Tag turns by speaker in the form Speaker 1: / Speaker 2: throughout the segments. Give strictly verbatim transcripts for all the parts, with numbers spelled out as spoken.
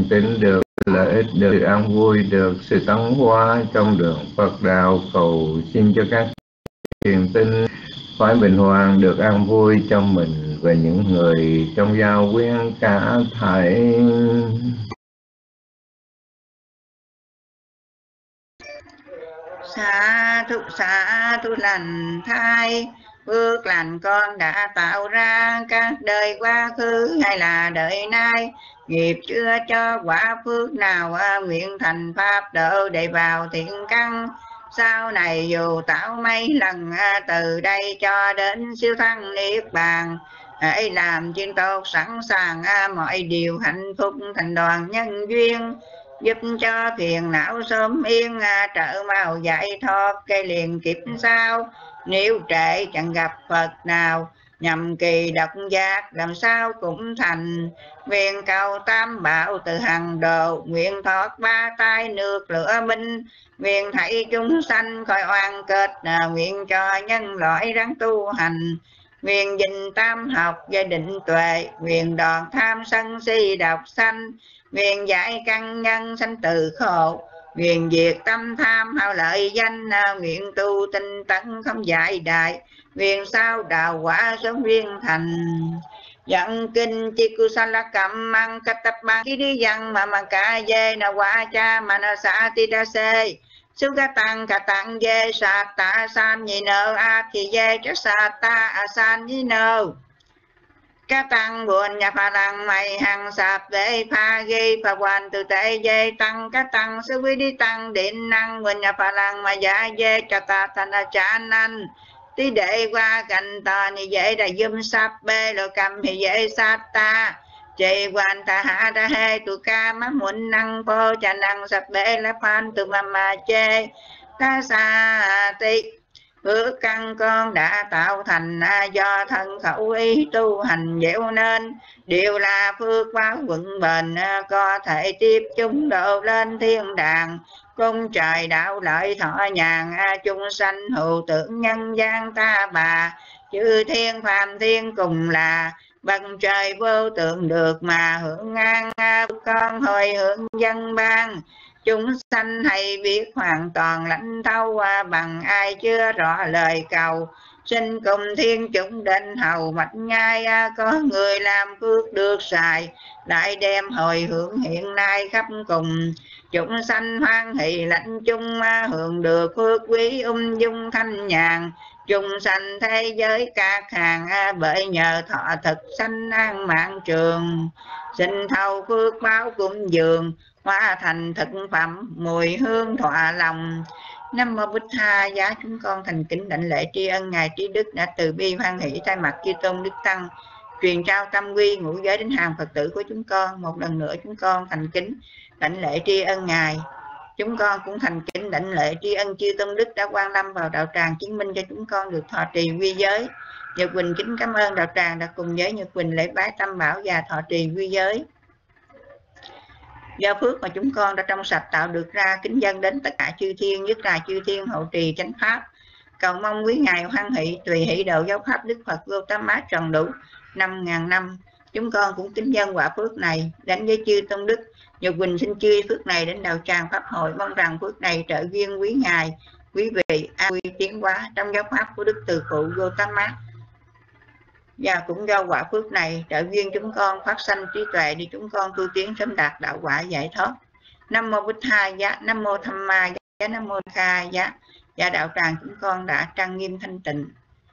Speaker 1: tín, được lợi ích, được an vui, được sự tấn hóa trong đường Phật đạo. Cầu xin cho các thiền tinh phải bình hòa, được an vui trong mình và những người trong giao quyến cả thảy.
Speaker 2: Xa thu xa thu lành thai, phước lành con đã tạo ra các đời quá khứ hay là đời nay. Nghiệp chưa cho quả phước nào, nguyện thành pháp độ để vào thiện căn. Sau này dù tạo mấy lần, từ đây cho đến siêu thăng niết bàn. Hãy làm chuyện tốt sẵn sàng, mọi điều hạnh phúc thành đoàn nhân duyên. Giúp cho phiền não sớm yên, trợ mau giải thoát cây liền kiếp sau. Nếu trễ chẳng gặp Phật nào, nhằm kỳ độc giác làm sao cũng thành. Nguyện cầu tam bảo từ hằng độ, nguyện thoát ba tai nước lửa minh. Nguyện thảy chúng sanh khỏi oan kết, nguyện cho nhân loại ráng tu hành. Nguyện dình tam học và định tuệ, nguyện đòn tham sân si độc sanh. Nguyện giải căn nhân sanh từ khổ, nguyện diệt tâm tham hao lợi danh. Nguyện tu tinh tấn không giải đại, nguyện sao đạo quả sớm viên thành. Dẫn kinh chi cu sa la cầm mang cách tập ba khi đi dân mà mà cả dê na quả cha mà na sa ti đa xê. Sư ca tăng ca tăng dê sa ta san nhị nơ a thì dê cho sa ta a san nhị nơ. Các tăng buồn nhà phà lăng mày hàng sạp để pha ghi phà hoàn từ tế dê tăng. Các tăng sư quý đi tăng điện năng buồn nhà phà lăng mà giả dê cho ta thành là trả năn. Tí đệ qua cạnh tòa thì dễ đã dùm sạp bê lộ cầm thì dễ sát ta. Chê quan ta hạ ra hê tù ca má muốn năng phô chà năng sạp bê lá phan từ mà mà chê. Ta xa tị phước căn con đã tạo thành, do thân khẩu ý tu hành dẻo nên. Đều là phước báo vững bền, có thể tiếp chúng độ lên thiên đàng. Cung trời đạo lợi thọ nhàn, chúng sanh hữu tưởng nhân gian ta bà. Chư thiên phàm thiên cùng là, bằng trời vô tượng được mà hưởng an. Con hồi hưởng dân ban, chúng sanh hay biết hoàn toàn lãnh thấu, bằng ai chưa rõ lời cầu. Xin cùng thiên chúng đến hầu mạch nhai, có người làm phước được xài. Lại đem hồi hưởng hiện nay khắp cùng, chúng sanh hoan hỷ lãnh chung, hưởng được phước quý ung dung thanh nhàn. Chúng sanh thế giới các hàng, bởi nhờ thọ thực sanh an mạng trường. Xin thâu phước báo cúng dường, hóa thành thực phẩm mùi hương thỏa lòng. Nam mô Bụt Tha. Giá chúng con thành kính đảnh lễ tri ân ngài trí đức đã từ bi hoan hỷ thay mặt chư tôn đức tăng truyền trao tâm quy ngũ giới đến hàng Phật tử của chúng con. Một lần nữa chúng con thành kính đảnh lễ tri ân ngài. Chúng con cũng thành kính đảnh lễ tri ân chư tôn đức đã quan lâm vào đạo tràng, chứng minh cho chúng con được thọ trì quy giới. Nhật Quỳnh kính cảm ơn đạo tràng đã cùng với Nhật Quỳnh lễ bái tam bảo và thọ trì quy giới. Do phước mà chúng con đã trong sạch tạo được ra, kính dâng đến tất cả chư thiên, nhất là chư thiên hậu trì chánh pháp. Cầu mong quý ngài hoan hỷ tùy hỷ độ giáo pháp Đức Phật Gautama tròn đủ năm ngàn năm. Chúng con cũng kính dâng quả phước này đến với chư tôn đức. Nhật Quỳnh xin chư phước này đến đạo tràng pháp hội, mong rằng phước này trợ duyên quý ngài, quý vị an vui tiến hóa trong giáo pháp của Đức Từ Phụ Gautama. Và cũng do quả phước này trợ duyên chúng con phát sanh trí tuệ để chúng con tu tiến sớm đạt đạo quả giải thoát. Nam mô Bụt Tha giá, Nam mô Tham Ma giá, Nam mô Kha giá. Và đạo tràng chúng con đã trang nghiêm thanh tịnh.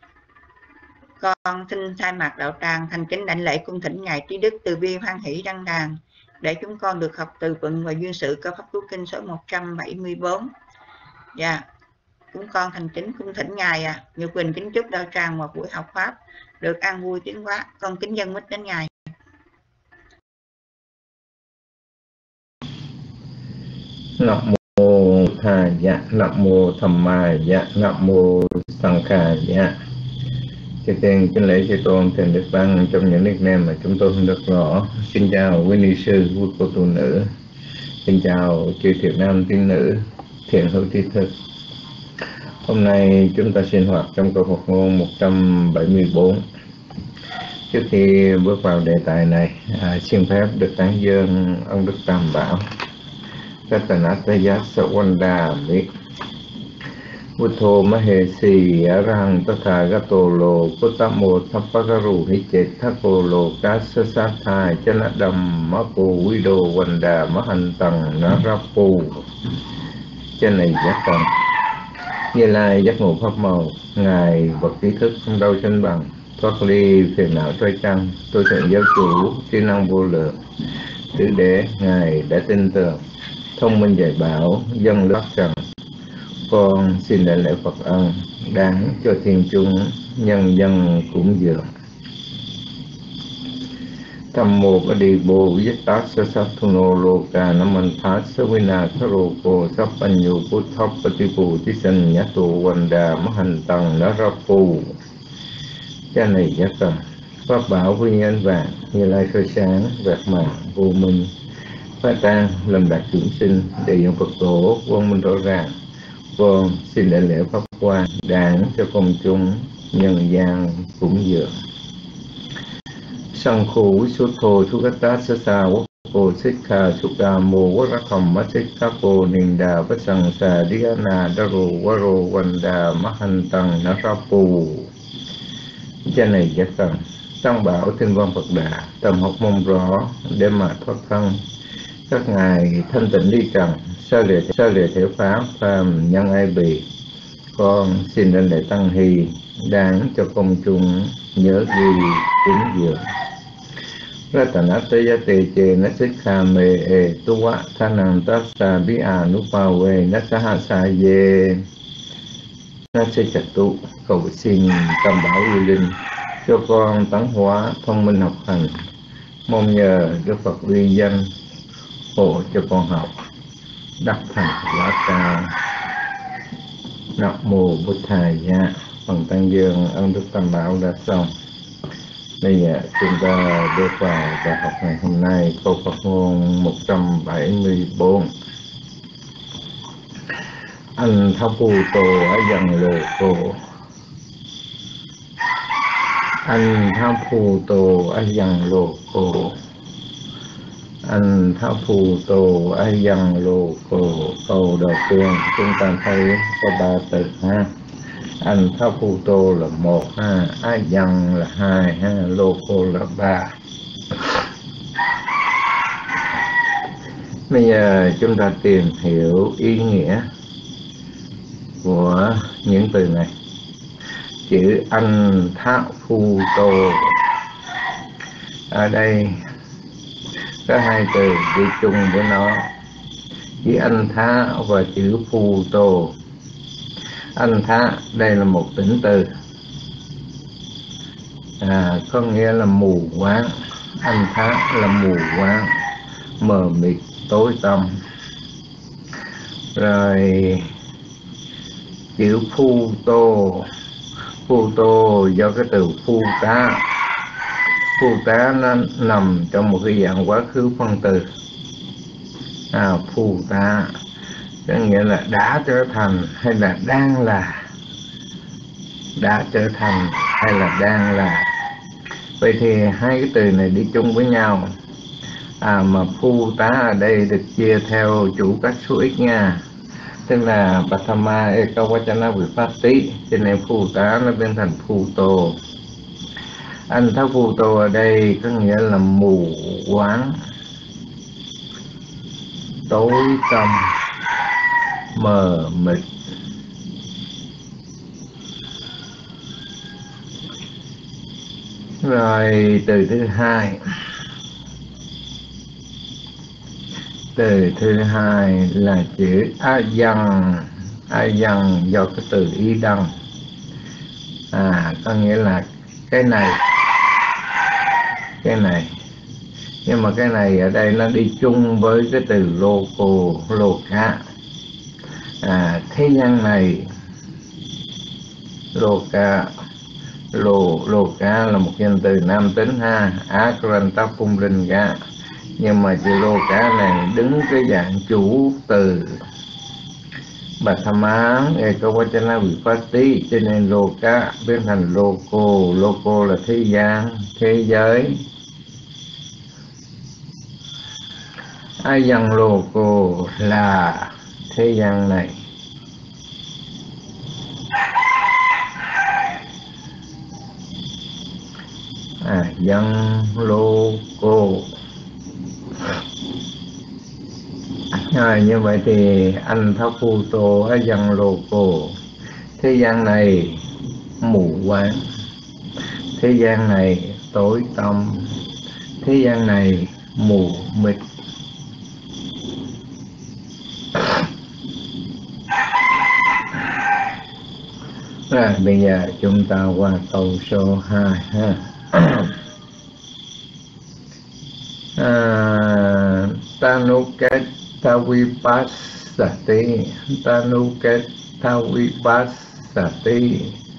Speaker 2: Con xin thay mặt đạo tràng thành kính đảnh lễ cung thỉnh ngài trí đức từ bi hoan hỷ đăng đàn để chúng con được học từ vựng và duyên sự cơ pháp cứu kinh số một trăm bảy mươi tư. Dạ, chúng con thành kính cung thỉnh ngài à. Nhật Quỳnh kính chúc đạo tràng một buổi học pháp được an vui tiến hóa. Con kính dân mít đến ngài.
Speaker 1: Nam mô Tha dạ, Nam mô Tham Ma dạ, Nam mô Sang Kha dạ. Trước tiên kính lễ chư tôn thượng đức tăng trong những nickname mà chúng tôi không được rõ. Xin chào quý ni sư, quý cô tu nữ. Xin chào chư thiện nam tín nữ, thiện hữu tri thức. Hôm nay chúng ta sinh hoạt trong câu Phật ngôn một trăm bảy mươi tư. Trước khi bước vào đề tài này, à, xin phép được tán dương ông Đức Tam Bảo Ratanataya Sawandami Buddho Mahesi Arahang Tathagato Lo Puttamo Thappagaru Hichet Thako Lo Kasasathai Chanadam Mako Vido Wanda Mahantang Narapu. Trên này giác tầng Như Lai giác ngộ pháp màu, Ngài bậc trí thức không đâu sanh bằng, thoát ly phiền não trói chăng, tôi thượng giáo chủ trí năng vô lượng, tứ đế Ngài đã tin tưởng, thông minh dạy bảo, dân lắc rằng con xin đại lễ Phật ân đáng cho thiên chúng nhân dân cúng dường. Tham mô Bồ Đề Bồ Yết Tát Sa Sát Thu Nô Lô Ca Nam An Thát Sa Vina Thá Rô Cô Sắp Banh Nhu Bút Thóc Bát Ti Bù Tí Sinh Nhá Tù Quần Đà Mắc Hành Tăng Ná Ra Phù. Cha này giác tầm pháp bảo với nhân vàng Như Lai soi sáng vẹt mạng vô minh phát tan làm đạt chúng sinh để dân Phật tổ quang minh rõ ràng. Con xin đại lễ pháp quan đáng cho công chúng nhân gian cúng dường. Sang khu số thô thu gắt tá sa sa quốc cô xích kha súc đà mô quốc rắc hầm mắt xích các cô nình đà vất sang xà đi á nà đá rô quá rô quần đà mắc hành tăng ná ra phù. Cha này giác tầng tăng bảo thiên văn Phật đà tầm học mong rõ để mà thoát thân. Các ngài thanh tịnh đi trần sao lìa sao lìa thể pháp phàm nhân ai bì. Con xin đến đại tăng hy đáng cho công chúng nhớ ghi cúng dường. Ratanataya te che na xích kha mê e tu vạ tha năng tác sa bi à nu pa we na sa ha sa ye na xích chặt tụ cầu xin tam bảo uy linh cho con tấn hóa thông minh học hành, mong nhờ Đức Phật uy danh hộ cho con học đắc thành quả cao. Nam mô Bụt Thầy Dạ. Phần tăng dương ơn Đức Tam Bảo đã xong. Bây giờ chúng ta bước vào bài học ngày hôm nay, câu Phật ngôn một trăm bảy mươi tư. Anh thao phù tô ở dần lồ cô. Anh thao phù tô ở dần lồ cô. Anh thao phù tô ở dần lồ cô. Câu đầu tiên chúng ta thấy có ba từ ha. Anh thao phù tô là một ha, á dần là hai ha, lô cô là ba. Bây giờ chúng ta tìm hiểu ý nghĩa của những từ này. Chữ anh thao phù tô ở đây có hai từ đi chung với nó, chữ anh thá và chữ phù tô. Anh thá đây là một tính từ, à, có nghĩa là mù quáng. Anh thá là mù quáng, mờ mịt, tối tăm. Rồi chữ phu tô, phu tô do cái từ phu tá. Phu tá nó nằm trong một cái dạng quá khứ phân từ, à, phu tá có nghĩa là đã trở thành hay là đang là. Đã trở thành hay là đang là. Vậy thì hai cái từ này đi chung với nhau. À, mà phu tá ở đây được chia theo chủ các số ít nha, tức là Patama Ekawachana Vipatti, cho nên phu tá nó biến thành phu tô. Anh thao phu tô ở đây có nghĩa là mù quáng, tối tăm, mờ mịt. Rồi từ thứ hai, từ thứ hai là chữ a dăng. A dăng do cái từ ý đăng, à, có nghĩa là cái này, cái này. Nhưng mà cái này ở đây nó đi chung với cái từ lô cô, lô cá. À, thế gian này, lô ca, lô, lô ca là một danh từ nam tính ha, á cran tác phung linh ca. Nhưng mà chữ lô cá này đứng cái dạng chủ từ, Bà tham á Ekavachana Vipatti, cho nên Loka biến thành Loco. Loco là thế gian, thế giới. Ayang Loco là thế gian này. À, dân Loco. À, như vậy thì anh Tháp Phu Tô ở dân Loco. Thế gian này mù quáng, thế gian này tối tăm, thế gian này mù mịt. Rồi bây giờ chúng ta qua câu số hai ha. à, Tanuketa Vipassati, Tanuketa Vipassati,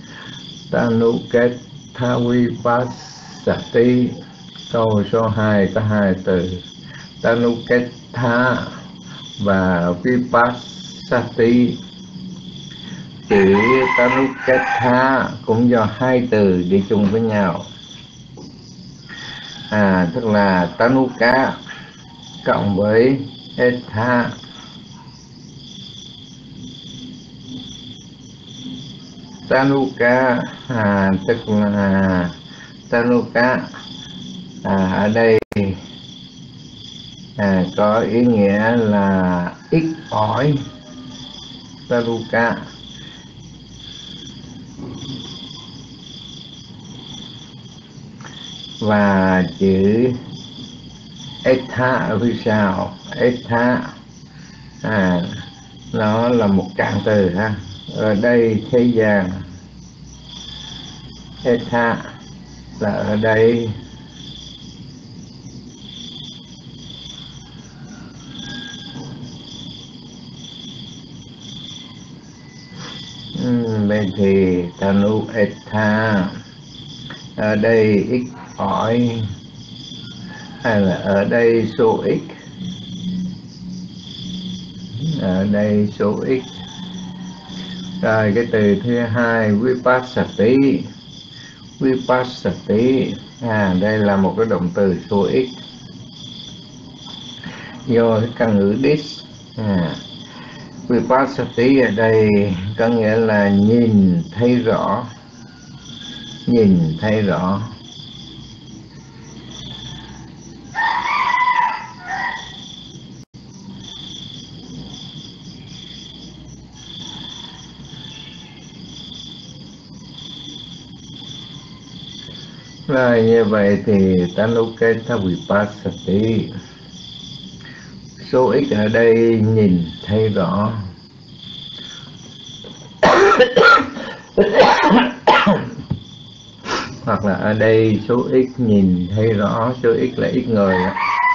Speaker 1: Tanuketa Vipassati. Câu số hai có hai từ Tanuketa và Vipassati. Chữ Tanuketa cũng do hai từ đi chung với nhau. À, tức là Tanuka cộng với Etha. Tanuka à, tức là Tanuka à, ở đây à, có ý nghĩa là ít ỏi. Tanuka và chữ Etha ở phía sau. Etha à, nó là một trạng từ ha. Ở đây thế gian, Etha là ở đây. uhm, Vậy thì Tanu Etha ở đây ít ỏi hay là ở đây số ít? Ở đây số ít. Rồi cái từ thứ hai Vipassati. Vipassati à, đây là một cái động từ số ít do cái căn ngữ dis. à, Vipassati ở đây có nghĩa là nhìn thấy rõ. Nhìn thấy rõ. Rồi như vậy thì Tanuketa Vipassati, số ít ở đây nhìn thấy rõ. Hoặc là ở đây số ít nhìn thấy rõ, số ít là ít người đó.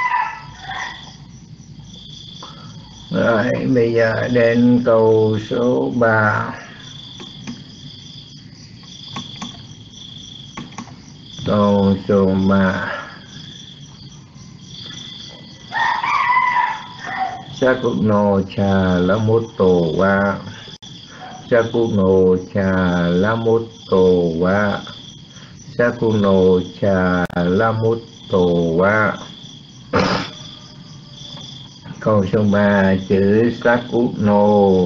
Speaker 1: Rồi bây giờ đến câu số ba. Câu số ba. Sakuno cha lamuto wa, Sakuno cha lamuto wa, Sakuno cha lamuto wa. Câu số ba chữ Sakuno.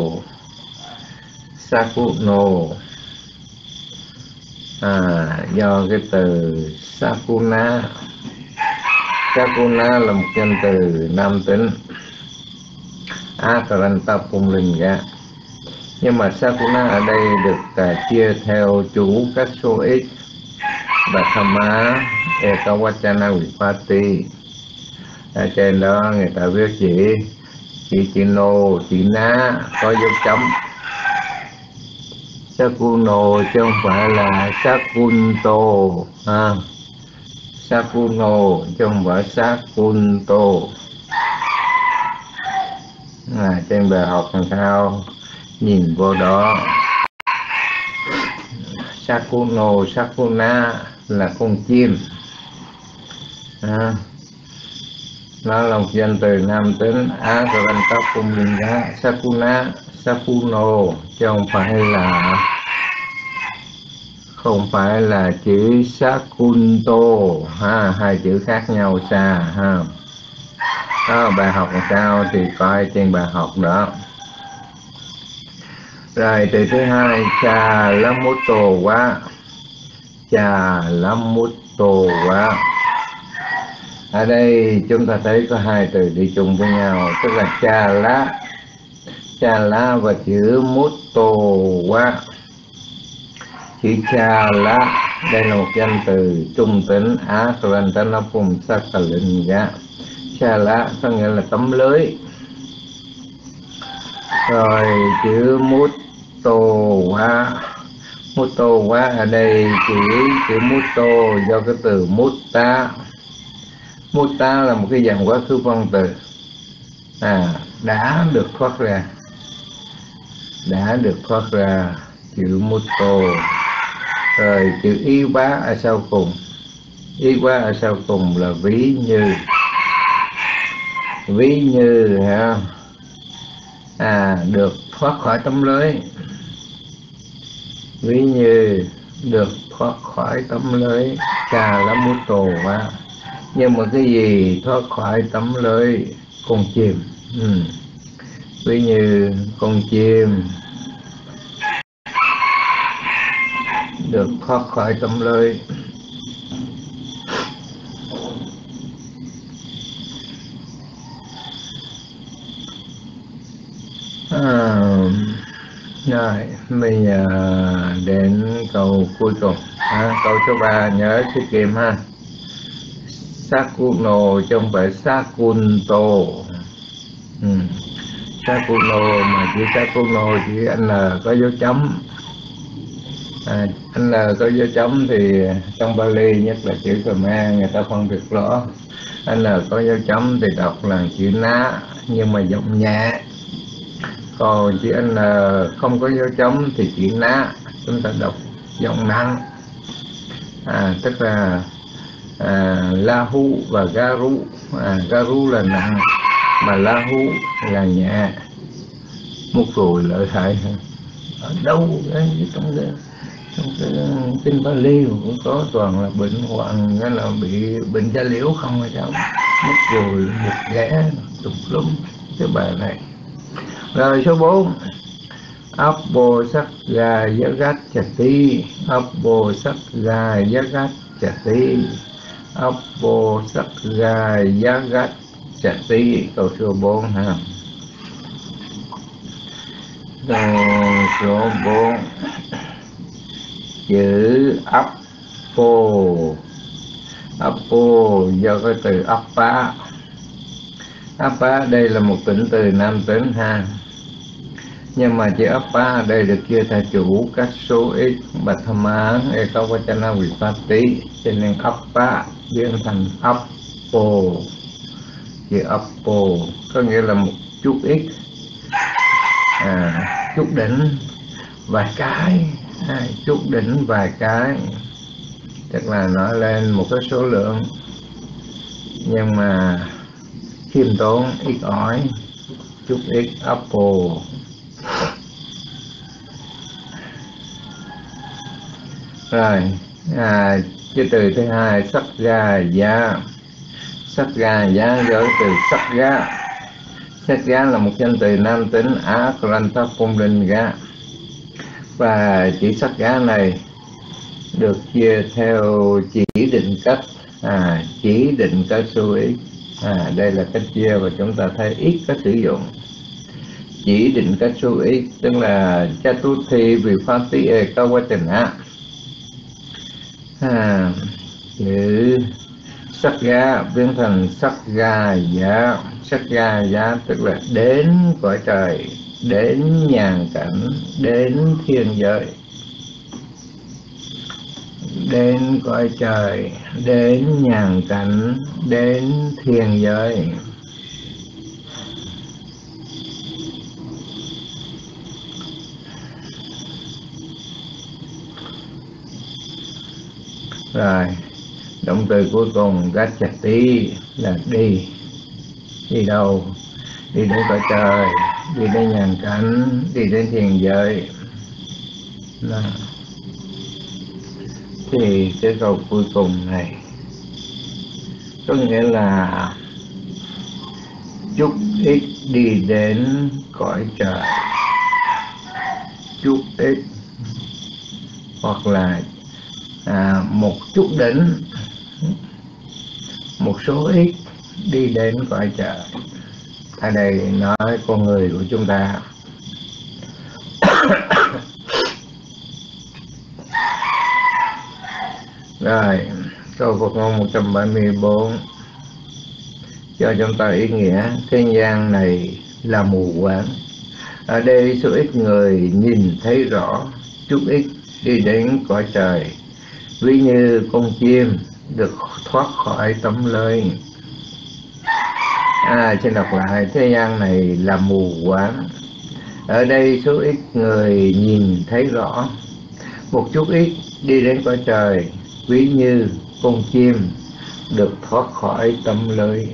Speaker 1: Sakuno à, do cái từ Sakuna. Sakuna là một danh từ nam tính Akaranta Pumlinga. Nhưng mà Sakuna ở đây được uh, chia theo chủ các số ít và Thama Ekavachana Vipatti. Ở trên đó người ta viết chữ chữ chữ nô, chữ ná có dấu chấm. Sakuno chứ không phải là Sakunto à. Sakuno chứ không phải Sakunto. À, trên bài học làm sao nhìn vô đó. Sakuno, Sakuna là con chim à. nó là một danh từ nam tính Akaranta Pumlinga. Sakuna, Sakuno chứ không phải là không phải là chữ Sakunto ha, hai chữ khác nhau xa ha. Đó, bài học làm sao thì coi trên bài học đó. Rồi từ thứ hai, Cha Lamuto quá. Cha Lamuto quá. Ở đây chúng ta thấy có hai từ đi chung với nhau, tức là cha lá, cha lá và chữ Mutto quá. Chữ cha lá đây là một danh từ trung tính Akarantanaphum Sakalinga. Cha lá có nghĩa là tấm lưới. Rồi chữ Mutto quá. Mutto quá ở đây chữ chữ Mutto do cái từ Mutta. Mutta là một cái dạng quá khứ phân từ, à, đã được thoát ra, đã được thoát ra, chữ Mutto. Rồi chữ y quá ở sau cùng, y quá ở sau cùng là ví như, ví như ha, à, được thoát khỏi tấm lưới, ví như được thoát khỏi tấm lưới. Cha lá Mutto quá. Nhưng mà cái gì thoát khỏi tấm lưới? Con chim. ừ. Ví như con chim được thoát khỏi tấm lưới. À, rồi bây giờ đến câu cuối cùng, à, câu số ba nhớ tiết kiệm ha. Sakuno chứ không phải Sakunto. ừ. Sakuno mà chữ Sakuno chữ N có dấu chấm, à, N có dấu chấm thì trong Bali nhất là chữ Khmer người ta phân biệt rõ. N có dấu chấm thì đọc là chữ ná nhưng mà giọng nhẹ, còn chữ N không có dấu chấm thì chữ ná chúng ta đọc giọng nặng, à, tức là à, Lahu và Garu. à, Garu là nặng mà Lahu là nhẹ. Một rồi lợi hại ở đâu đấy, trong cái trong cái kinh Bali cũng có toàn là bệnh hoạn, nghĩa là bị bệnh da liễu không hay sao. Mất rồi một ghé tùm lum cái bài này. Rồi số bốn, Abbo sắc gà yagat chati. Abbo sắc gà yagat chati. Abbo sắc gà yagat chati. Câu số bốn ha. Câu số bốn, chữ Appo. Appo do cái từ Appa. Appa đây là một tính từ nam tính ha, nhưng mà chữ Appa ở đây được chia theo chủ các số ít bạch tham án ekavachana vipatti, cho nên Appa biến thành Appo. Chữ Appo có nghĩa là một chút ít, à, chút đỉnh vài cái, à, chút đỉnh vài cái, tức là nói lên một cái số lượng nhưng mà khiêm tốn, ít ỏi, chút ít. Apple. Rồi à, cái từ thứ hai, sắc ga giá. Sắc ga giá do từ sắc ga. Sắc ga là một danh từ nam tính Akaranta Pumlinga, và chữ sắc ga này được chia theo chỉ định cách, à, chỉ định cách số ít. À, đây là cách chia và chúng ta thấy ít có sử dụng. Chỉ định cách số ít tức là Chatuthi Vipatti Ekavachana. À, chữ sắc ga biến thành sắc ga giá. Sắc ga giá tức là đến cõi trời, đến nhàn cảnh, đến thiên giới. Đến cõi trời, đến nhàn cảnh, đến thiên giới. Rồi động từ cuối cùng gachati là đi. Đi đâu? Đi đến cõi trời, đi đến nhàn cảnh, đi đến thiền giới. Đó. Thì cái câu cuối cùng này có nghĩa là chút ít đi đến cõi trời, chút ít, hoặc là à, một chút đỉnh, một số ít đi đến cõi trời. Ở đây nói con người của chúng ta. Rồi, câu Phật ngôn một trăm bảy mươi bốn cho chúng ta ý nghĩa: thế gian này là mù quáng. Ở đây số ít người nhìn thấy rõ, chút ít đi đến cõi trời, ví như con chim được thoát khỏi tấm lưới. À, xin đọc lại: thế gian này là mù quáng. Ở đây số ít người nhìn thấy rõ, một chút ít đi đến cõi trời, ví như con chim được thoát khỏi tấm lưới.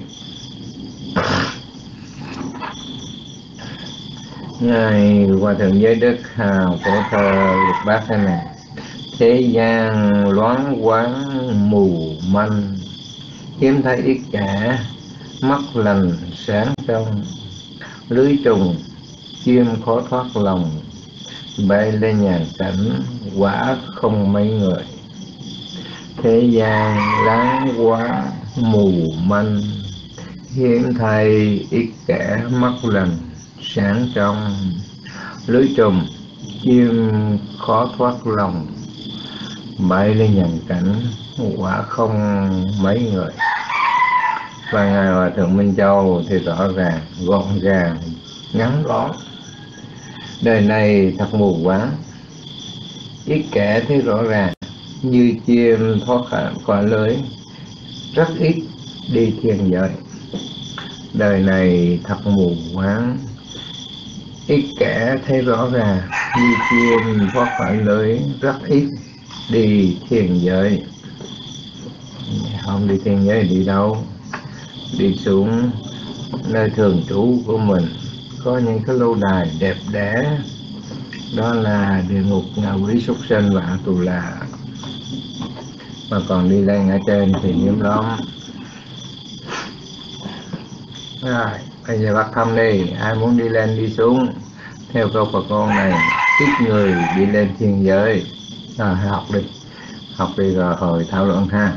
Speaker 1: Ngài Hòa Thượng Giới Đức Hào Phổ Thơ lục bát thế này: thế gian loáng quáng mù manh, hiếm thấy ít cả, mắt lành sáng trong, lưới trùng chim khó thoát lòng, bay lên nhàn cảnh quả không mấy người. Thế gian láng quá mù manh, hiếm thấy ít kẻ, mắt lành sáng trong, lưới trùng chim khó thoát lòng, bay lên nhàn cảnh quả không mấy người. Và Ngài Hòa Thượng Minh Châu thì rõ ràng, gọn gàng, ngắn gọn: đời này thật mù quáng, ít kẻ thấy rõ ràng, như chim thoát khỏi lưới, rất ít đi thiền giới. Đời này thật mù quáng, ít kẻ thấy rõ ràng, như chim thoát khỏi lưới, rất ít đi thiền giới. Không đi thiền giới đi đâu? Đi xuống nơi thường trú của mình, có những cái lâu đài đẹp đẽ, đó là địa ngục, ngạ quỷ, súc sinh và tù là. Mà còn đi lên ở trên thì hiếm lắm. Rồi, bây giờ bắt thăm đi, ai muốn đi lên đi xuống theo câu Phật ngôn này, ít người đi lên thiên giới. Rồi, học đi, học đi rồi hồi thảo luận ha.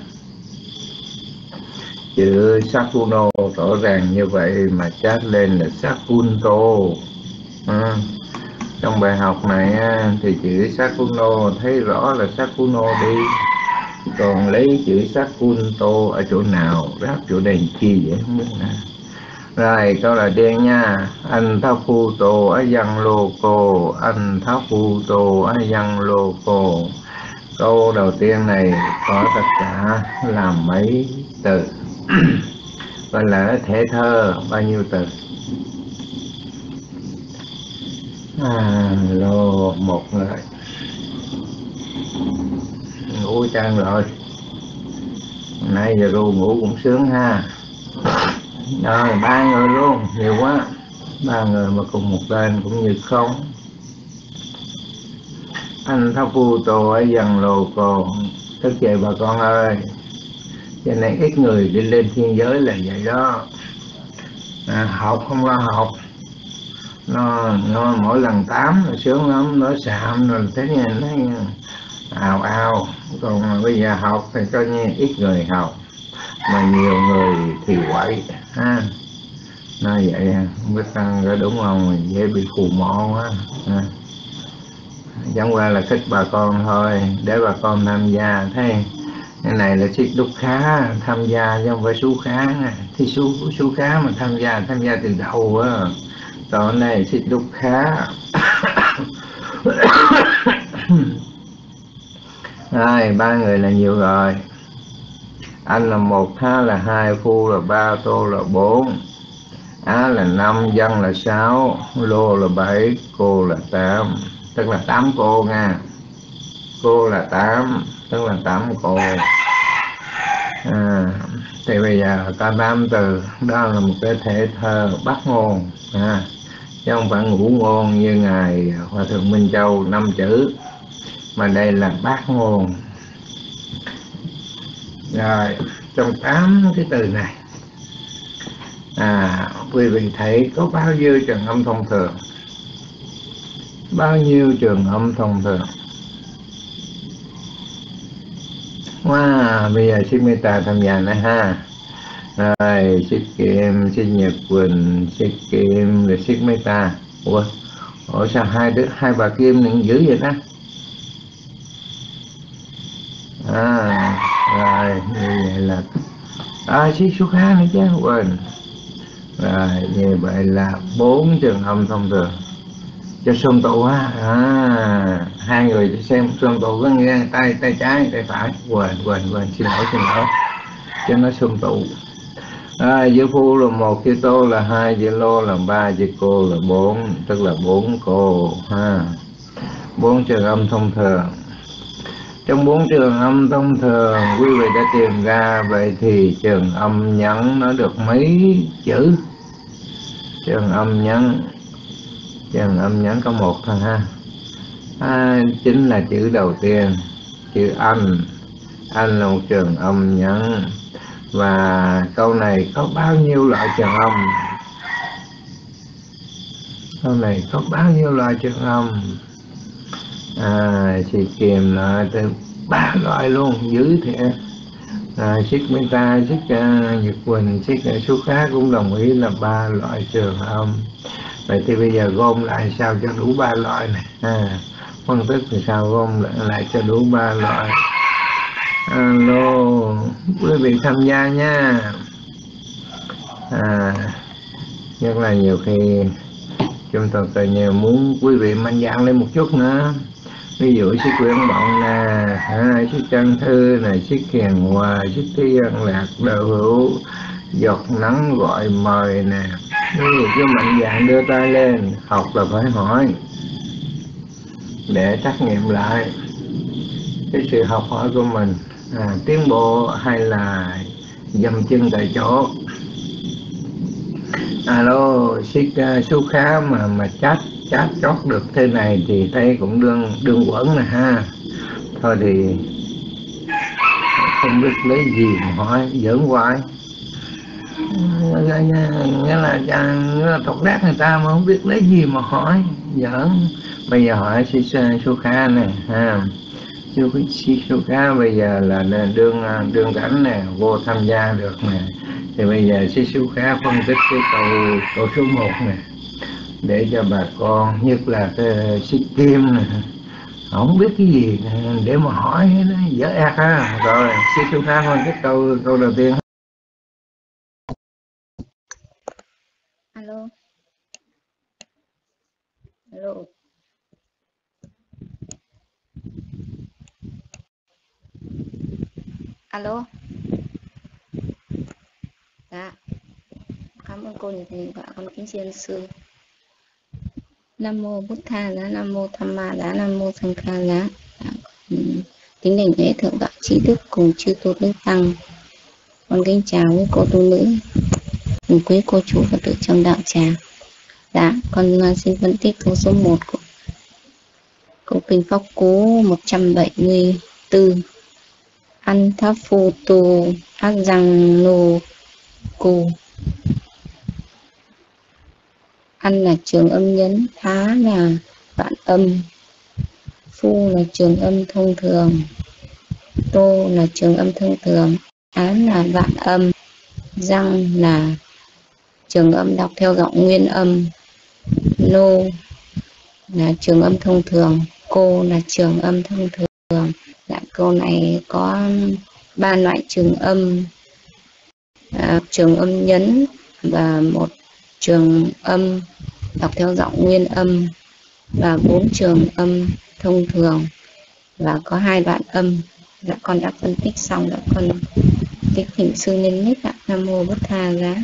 Speaker 1: Chữ Sakuno rõ ràng như vậy mà chát lên là Sakunto. À, trong bài học này thì chữ Sakuno thấy rõ là Sakuno đi, còn lấy chữ Sakunto ở chỗ nào ráp chỗ đèn chi vậy không biết nè. Rồi câu là đen nha: anh tháo phu tô ở dân lô cô, anh tháo phu tô ở dân lô cô. Câu đầu tiên này có tất cả là mấy từ gọi là thể thơ, bao nhiêu từ? À, lô một người. Ngủ chăng rồi? Nãy giờ ru ngủ cũng sướng ha. Rồi ba người luôn, nhiều quá. Ba người mà cùng một tên cũng như không. Anh tháo phu tô ở dân lô cô. Thức dậy bà con ơi, cho nên ít người đi lên thiên giới là vậy đó. À, học không lo học, nó, nó mỗi lần tám là sướng lắm, nó xàm rồi thế này thấy ào ào. Còn bây giờ học thì coi như ít người học mà nhiều người thì quậy ha. Nó vậy không biết tăng có đúng không, dễ bị phù mộ quá ha. Chẳng qua là thích bà con thôi, để bà con tham gia. Thấy cái này là thích đúc khá tham gia chứ không phải sú khá. Thì sú, sú khá mà tham gia, tham gia từ đầu á. Còn này thích đúc khá. Rồi, ba người là nhiều rồi. Anh là một, Tha là hai, Phu là ba, Tô là bốn, Á là năm, Dân là sáu, Lô là bảy, Cô là tám. Tức là tám cô nha. Cô là tám, tức là tám cô. À, Thì bây giờ ta tám từ đó là một cái thể thơ bát ngôn, à, chứ không phải ngũ ngôn như ngài Hòa thượng Minh Châu năm chữ, mà đây là bát ngôn. Rồi trong tám cái từ này, à, quý vị thấy có bao nhiêu trường âm thông thường, bao nhiêu trường âm thông thường. Wow, bây giờ xin Meta tham gia nữa ha. Rồi Xích Kim, Xích Nhật Quỳnh, Xích Kim, rồi Xích Meta. Ủa, Ủa sao hai đứa hai bà Kim này dữ vậy đó? À, rồi như vậy là à, Xích Xúc Khá nữa chứ, quên. Rồi như vậy là bốn trường âm thông thường. Cho Xuân Tụ á, à, hai người xem Xuân Tụ có nghe tay tay trái tay phải, quên quên quên xin lỗi xin lỗi cho nó Xuân Tụ. À, chữ Phu là một, chữ Tô là hai, chữ Lô là ba, chữ Cô là bốn, tức là bốn cô ha. Bốn trường âm thông thường. Trong bốn trường âm thông thường quý vị đã tìm ra, vậy thì trường âm nhấn nó được mấy chữ? Trường âm nhấn trường âm nhấn có một thôi ha, à, chính là chữ đầu tiên, chữ anh. Anh là một trường âm nhấn. Và câu này có bao nhiêu loại trường âm? Câu này có bao nhiêu loại trường âm? À, chị Kiềm là từ ba loại luôn, dữ thiệt. À, Xích Meta, Xích uh, Nhật Quỳnh, Xích uh, Xúc Khá cũng đồng ý là ba loại trường âm. Vậy thì bây giờ gom lại sao cho đủ ba loại này, à, phân tích thì sao gom lại, lại cho đủ ba loại. Alo, quý vị tham gia nha. À, rất là nhiều khi chúng tôi tự nhiều muốn quý vị mạnh dạn lên một chút nữa. Ví dụ Xích Quyển Bọng nè, à, Xích Trân Thư nè, Xích Hiền Hòa, Xích Thiên Lạc, Đạo Hữu, Giọt Nắng Gọi Mời nè. Ví dụ cứ mạnh dạn đưa tay lên. Học là phải hỏi để trắc nghiệm lại cái sự học hỏi của mình, à, tiến bộ hay là dầm chân tại chỗ. Alo, Xích uh, Xúc Khá mà mà chat chat chót được thế này thì thấy cũng đương đương quẩn nè ha. Thôi thì không biết lấy gì mà hỏi, giỡn hoài. Nghĩa là, là thuộc đát người ta mà không biết lấy gì mà hỏi, giỡn. Bây giờ hỏi Xích Xúc Khá nè ha. Xích Xúc Khá bây giờ là đương đương rảnh nè, vô tham gia được nè. Thì bây giờ Xích Xúc Khá phân tích cái câu câu số một nè, để cho bà con, nhất là cái Xích Kim nè, không biết cái gì để mà hỏi nó dở ạt ha. Rồi Xích Xúc Khá phân tích câu câu đầu tiên.
Speaker 3: Alo. Alo. Alo. Dạ. Cảm ơn cô nhiệt tình và con kính tri ân sư. Nam mô Bụt Tha giá, Nam mô Tham Ma giá, Nam mô Sang Kha giá. Kính đảnh lễ thượng tọa trí đức cùng chư tôn đức tăng. Con kính chào quý cô tu nữ, cùng quý cô chú Phật tử trong đạo tràng. Dạ, con xin phân tích câu số một của câu kinh Pháp Cú một trăm bảy mươi tư. Ăn tháp phu tu ác răng nô cù. Ăn là trường âm nhấn, thá là vạn âm, phu là trường âm thông thường, tô là trường âm thông thường, án là vạn âm, răng là trường âm đọc theo giọng nguyên âm, nô là trường âm thông thường, cô là trường âm thông thường. Dạ, câu này có ba loại trường âm, à, trường âm nhấn và một trường âm đọc theo giọng nguyên âm và bốn trường âm thông thường và có hai đoạn âm. Dạ, con đã phân tích xong. Dạ, con tích thỉnh sư lên nick ạ. Nam mô Bụt Tha giá.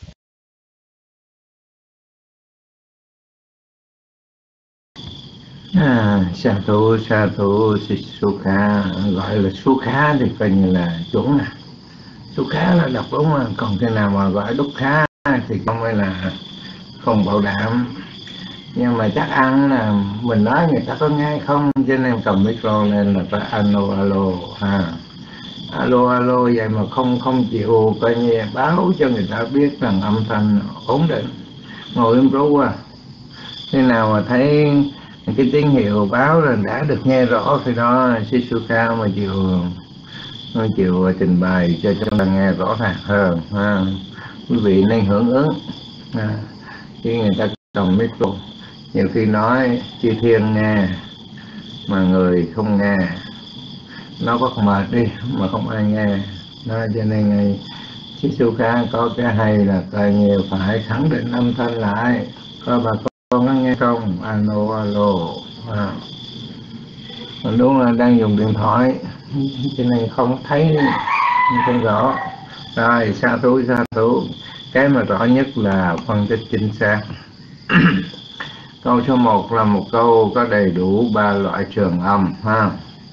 Speaker 1: À, sa thủ sa thủ Xích Xúc Khá, gọi là Xúc Khá thì coi như là chuẩn nè. Sukha là đọc đúng mà, còn cái nào mà gọi dukkha thì không phải là không bảo đảm. Nhưng mà chắc ăn là mình nói người ta có nghe không, cho nên cầm micro lên là phải alo alo ha, alo alo vậy mà không không chịu coi như báo cho người ta biết rằng âm thanh ổn định. Ngồi im rú à, thế nào mà thấy cái tín hiệu báo là đã được nghe rõ thì đó Sukha mà chịu nó chịu trình bày cho chúng ta nghe rõ ràng hơn ha. Quý vị nên hưởng ứng ha. Khi người ta cầm micro, nhiều khi nói chư thiên nghe mà người không nghe, nó bắt mệt đi mà không ai nghe đó, cho nên ngày Sukha có cái hay là coi nhiều phải khẳng định âm thanh lại, coi bà con có nghe không, alo alo à. Mình đúng là đang dùng điện thoại cho nên không thấy không rõ. Rồi sa thú sa thú cái mà rõ nhất là phân tích chính xác. Câu số một là một câu có đầy đủ ba loại trường âm ha.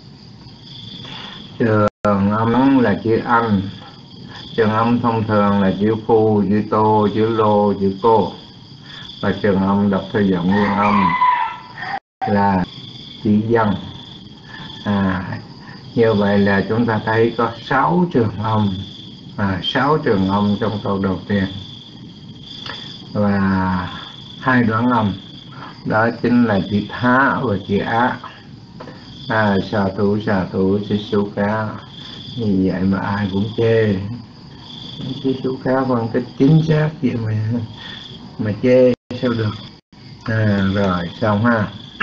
Speaker 1: Trường âm là chữ anh, trường âm thông thường là chữ phu, chữ tô, chữ lô, chữ cô, và trường âm đọc theo giọng nguyên âm là chữ dân. À, như vậy là chúng ta thấy có sáu trường âm, à, sáu trường âm trong câu đầu tiên và hai đoạn âm, đó chính là chữ thá và chữ á. À, sa thủ sa thủ Sukha, như vậy mà ai cũng chê Sukha phân tích chính xác vậy mà mà chê sao được. À, rồi xong ha.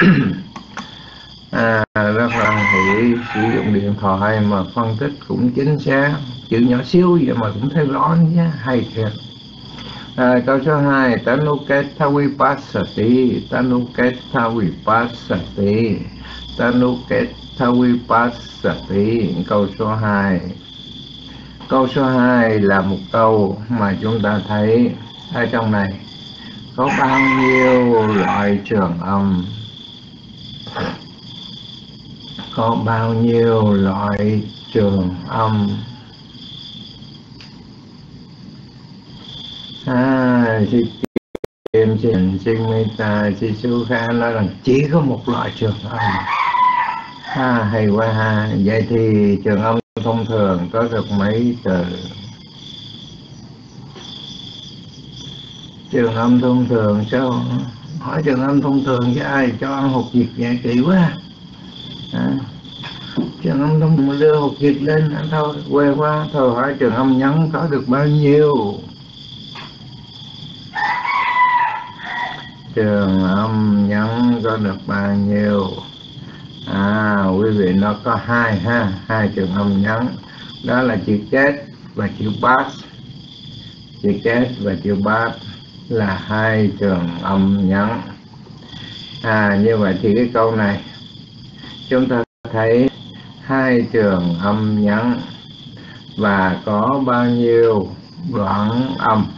Speaker 1: À, rất là hỷ sử dụng điện thoại mà phân tích cũng chính xác, chữ nhỏ xíu vậy mà cũng thấy rõ nhé, hay thiệt. À, câu số hai, Tanuketha Vipassati, Tanuketha Vipassati, Tanuketha Vipassati. Câu số hai, câu số hai là một câu mà chúng ta thấy ở trong này có bao nhiêu loại trường âm, có bao nhiêu loại trường âm. À, chị tìm xin xin meta chị Sukha nói rằng chỉ có một loại trường âm. À, hay quá ha. Vậy thì trường âm thông thường có được mấy từ? Trường âm thông thường sao hỏi trường âm thông thường với ai cho ăn hột vịt vậy kỳ quá. À, trường âm thông thường đưa hột vịt lên thôi quê quá. Thôi hỏi trường âm nhấn có được bao nhiêu? Trường âm nhấn có được bao nhiêu? À, quý vị nó có hai ha, hai trường âm nhấn, đó là chữ kết và chữ bát. Chữ kết và chữ bát là hai trường âm nhấn. À, như vậy thì cái câu này chúng ta thấy hai trường âm nhấn và có bao nhiêu đoạn âm?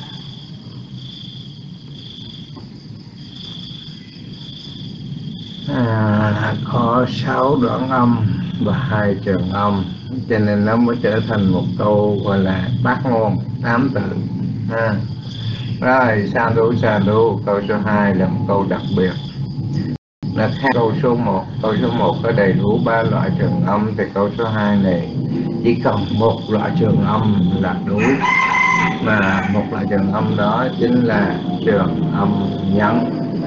Speaker 1: À, có sáu đoạn âm và hai trường âm, cho nên nó mới trở thành một câu gọi là bát ngôn tám từ. À, rồi sa đu sa đu, câu số hai là một câu đặc biệt, là khác câu số một. Câu số một có đầy đủ ba loại trường âm, thì câu số hai này chỉ cần một loại trường âm là đủ, mà một loại trường âm đó chính là trường âm nhấn.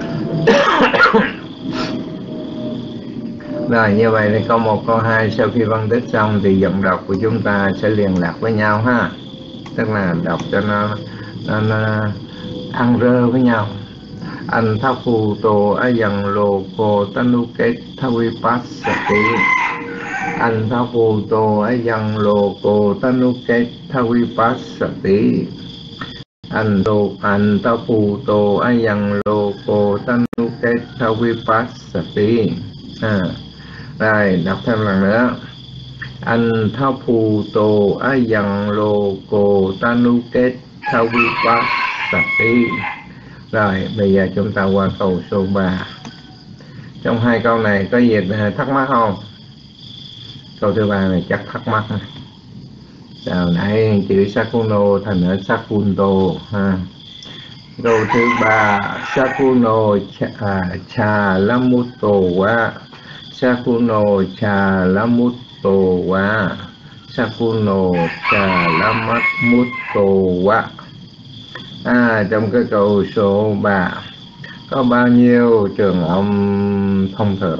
Speaker 1: Rồi như vậy thì câu một, câu hai sau khi phân tích xong thì giọng đọc của chúng ta sẽ liên lạc với nhau ha, tức là đọc cho nó, nó, nó ăn rơ với nhau. Anh tháp phù tô á dần lô cô Tanuketha Vipassati, anh tháp phù tô á dần lô cô Tanuketha Vipassati, anh tô anh tháp phù tô á dần lô cô Tanuketha Vipassati. À, rồi đọc thêm lần nữa. Anh thao phù tô á dần lô cô Tanuketha Vipassati. Rồi bây giờ chúng ta qua câu số ba. Trong hai câu này có gì thắc mắc không? Câu thứ ba này chắc thắc mắc này. Sau này chữ Sakuno thành ở Sakunto ha. Câu thứ ba Sakuno cha, cha lamuto wa Sakuno cha lamuto wa Sakuno cha lamuto wa. À, trong cái câu số ba có bao nhiêu trường âm thông thường?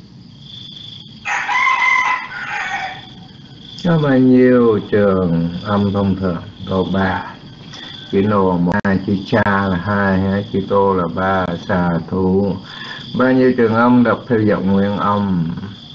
Speaker 1: Có bao nhiêu trường âm thông thường? Câu ba. Chữ nô một, hai, chữ cha là hai, chữ tô là ba, xà thủ. Bao nhiêu trường âm đọc theo giọng nguyên âm?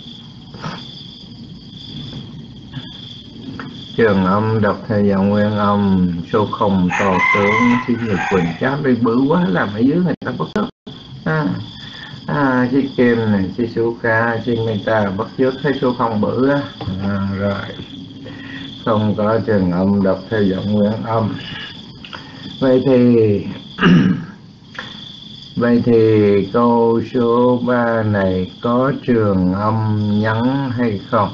Speaker 1: Trường âm đọc theo giọng nguyên âm. Số không to tướng, chữ nhật quỳnh chát đi bự quá làm ở dưới người ta bất thức. À, à, chữ kim này, chữ số ca, chữ meta bất trước thấy số không bự á. À, rồi. Không có trường âm đọc theo giọng nguyên âm. Vậy thì Vậy thì câu số ba này có trường âm nhấn hay không?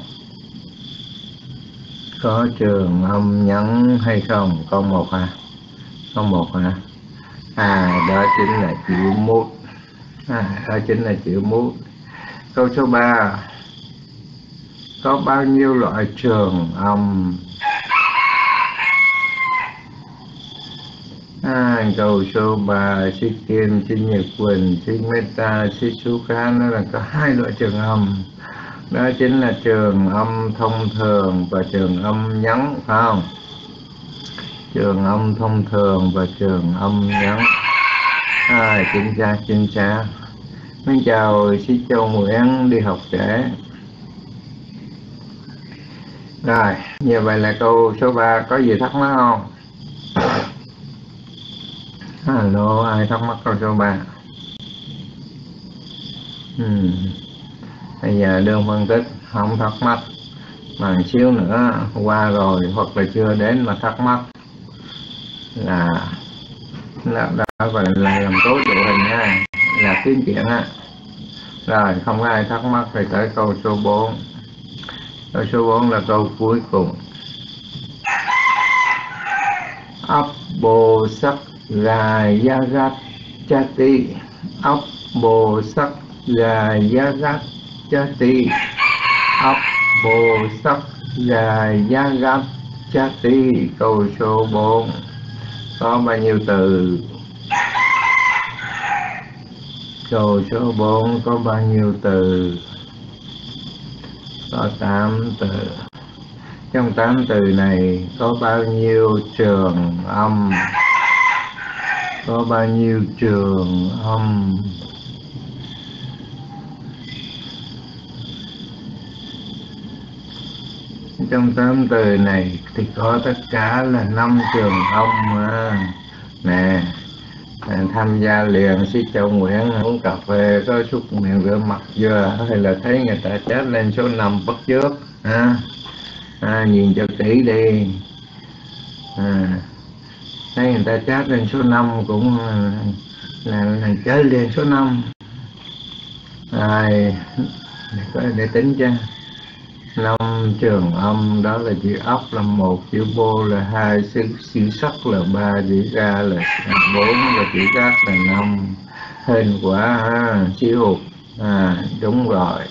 Speaker 1: Có trường âm nhấn hay không? Câu một hả? Câu một hả? À, đó chính là chữ mút. À, đó chính là chữ mút. Câu số ba có bao nhiêu loại trường âm? À, câu số ba chữ kim, chữ nhật quỳnh, chữ meta, chữ số cá nó là có hai loại trường âm. Đó chính là trường âm thông thường và trường âm nhấn, phải không? Trường âm thông thường và trường âm nhấn. À, chính xác, chính xác. Mình chào chị Châu Nguyễn đi học trễ. Rồi, như vậy là câu số ba có gì thắc mắc không? Alo, ai thắc mắc câu số ba? Hmm. Bây giờ đơn phân tích không thắc mắc, mà xíu nữa qua rồi hoặc là chưa đến mà thắc mắc là là đó gọi là làm tốt đội hình nha, là tiến triển á. Rồi không có ai thắc mắc thì tới câu số bốn. Câu số bốn là câu cuối cùng. Ấp bồ sắc là yagat chati. Ấp bồ sắc là yagat chati. Ấp bồ sắc là yagat chati. Câu số bốn có bao nhiêu từ? Câu số bốn có bao nhiêu từ? Có tám từ. Trong tám từ này có bao nhiêu trường âm? Có bao nhiêu trường âm? Trong tám từ này thì có tất cả là năm trường âm mà. Nè, tham gia liền sĩ Châu Nguyễn uống cà phê có xúc miệng rửa mặt chưa? Hay là thấy người ta chết lên số năm bắt trước? À, à, nhìn cho kỹ đi. À, thấy người ta chết lên số năm cũng là, là chết lên số năm. À, để, để tính cho. Năm trường âm đó là chữ ốc là một, chữ bô là hai, chữ, chữ sắc là ba, chữ ra là bốn và chữ gác là năm. Hên quả ha, chữ hụt. À, đúng rồi.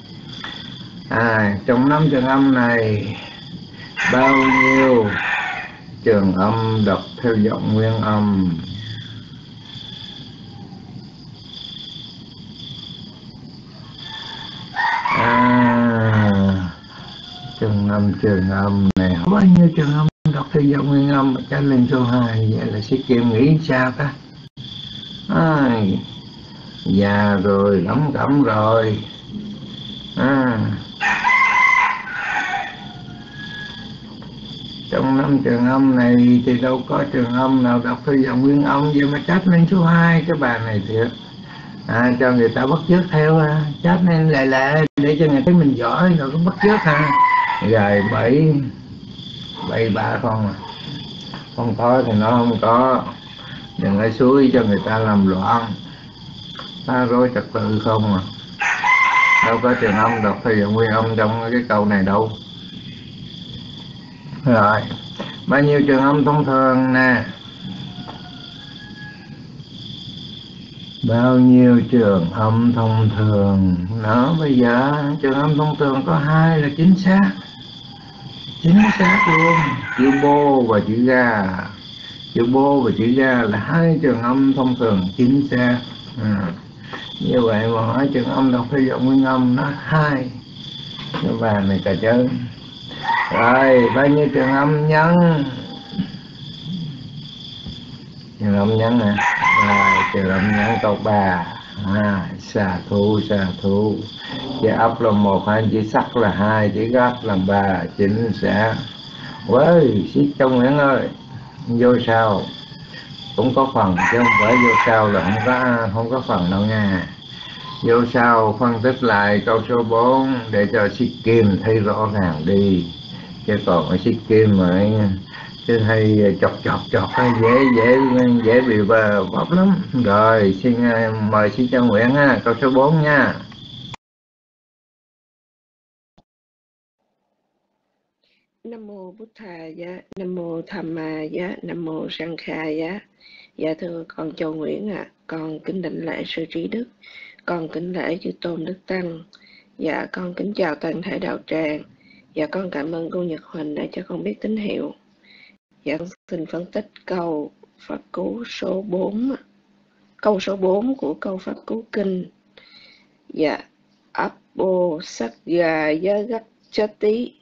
Speaker 1: À, trong năm trường âm này bao nhiêu trường âm đọc theo giọng nguyên âm? Trường âm, trường âm này bao nhiêu trường âm đọc theo giọng nguyên âm mà trả lên số hai? Vậy là sĩ Kim nghĩ sao ta? À, già rồi, lắm cẩm rồi. À, trong năm trường âm này thì đâu có trường âm nào đọc theo giọng nguyên âm, vậy mà trách lên số hai. Cái bà này thiệt. À, cho người ta bắt chước theo à. Trách nên lại lại để cho người thấy mình giỏi rồi cũng bắt chước ha. Rồi bảy bảy ba không à. Không có thì nó không có. Đừng ở suối cho người ta làm loạn, ta rối trật tự không à. Đâu có trường âm đọc theo giọng nguyên âm trong cái câu này đâu. Rồi, bao nhiêu trường âm thông thường nè? Bao nhiêu trường âm thông thường? Nó bây giờ trường âm thông thường có hai là chính xác. Chính xác luôn. Chữ bô và chữ ga. Chữ bô và chữ ga là hai trường âm thông thường chính xác. À, như vậy mà hỏi trường âm đọc theo giọng nguyên âm nó hai. Cái bàn này cả chơi. Rồi, bao nhiêu trường âm nhân? Trường âm nhân nè. Rồi, trường âm nhân câu ba. À, xà thu, xà thu. Chữ ấp là một, hai, chữ sắc là hai, chữ gắt là ba, chính xác. Với, xích trong Nguyễn ơi, vô sao cũng có phần, chứ không phải vô sao là không có, không có phần đâu nha. Vô sau phân tích lại câu số bốn để cho Xích Kim thấy rõ ràng đi, chứ còn ở Xích Kim mà chứ hay chọc chọc chọc dễ dễ dễ bị vấp lắm. Rồi xin mời Sư Cho Nguyễn ha, câu số bốn nha.
Speaker 4: Nam mô Bụt Thà Giá, Nam mô Tham Ma Giá, Nam mô Sang Kha Giá. Dạ thưa con Châu Nguyễn ạ, à, con kính đảnh lễ sư trí đức, con kính lễ chư tôn đức tăng. Dạ con kính chào toàn thể đạo tràng. Dạ con cảm ơn cô Nhật Huỳnh đã cho con biết tín hiệu. Dạ con xin phân tích câu Pháp Cú số bốn, câu số bốn của câu Pháp Cú Kinh. Dạ Appo Sakya Yagat Chati,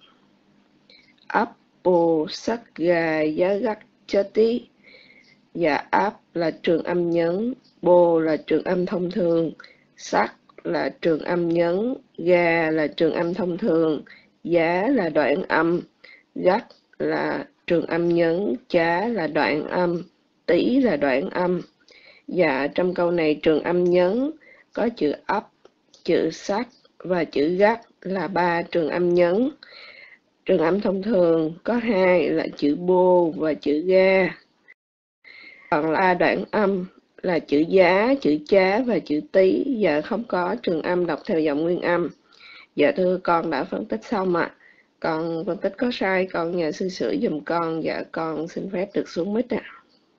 Speaker 4: Appo Sakya Yagat Chati. Dạ áp là trường âm nhấn, bô là trường âm thông thường, sắc là trường âm nhấn, ga là trường âm thông thường, giá là đoạn âm, gắt là trường âm nhấn, chá là đoạn âm, tí là đoạn âm. Dạ trong câu này trường âm nhấn có chữ ấp, chữ sắc và chữ gắt là ba trường âm nhấn. Trường âm thông thường có hai là chữ bô và chữ ga. Còn là đoạn âm là chữ giá, chữ chá và chữ tí. Dạ không có trường âm đọc theo giọng nguyên âm. Dạ thưa con đã phân tích xong ạ. À. Con phân tích có sai con nhờ sư sửa giùm con. Dạ con xin phép được xuống mic ạ.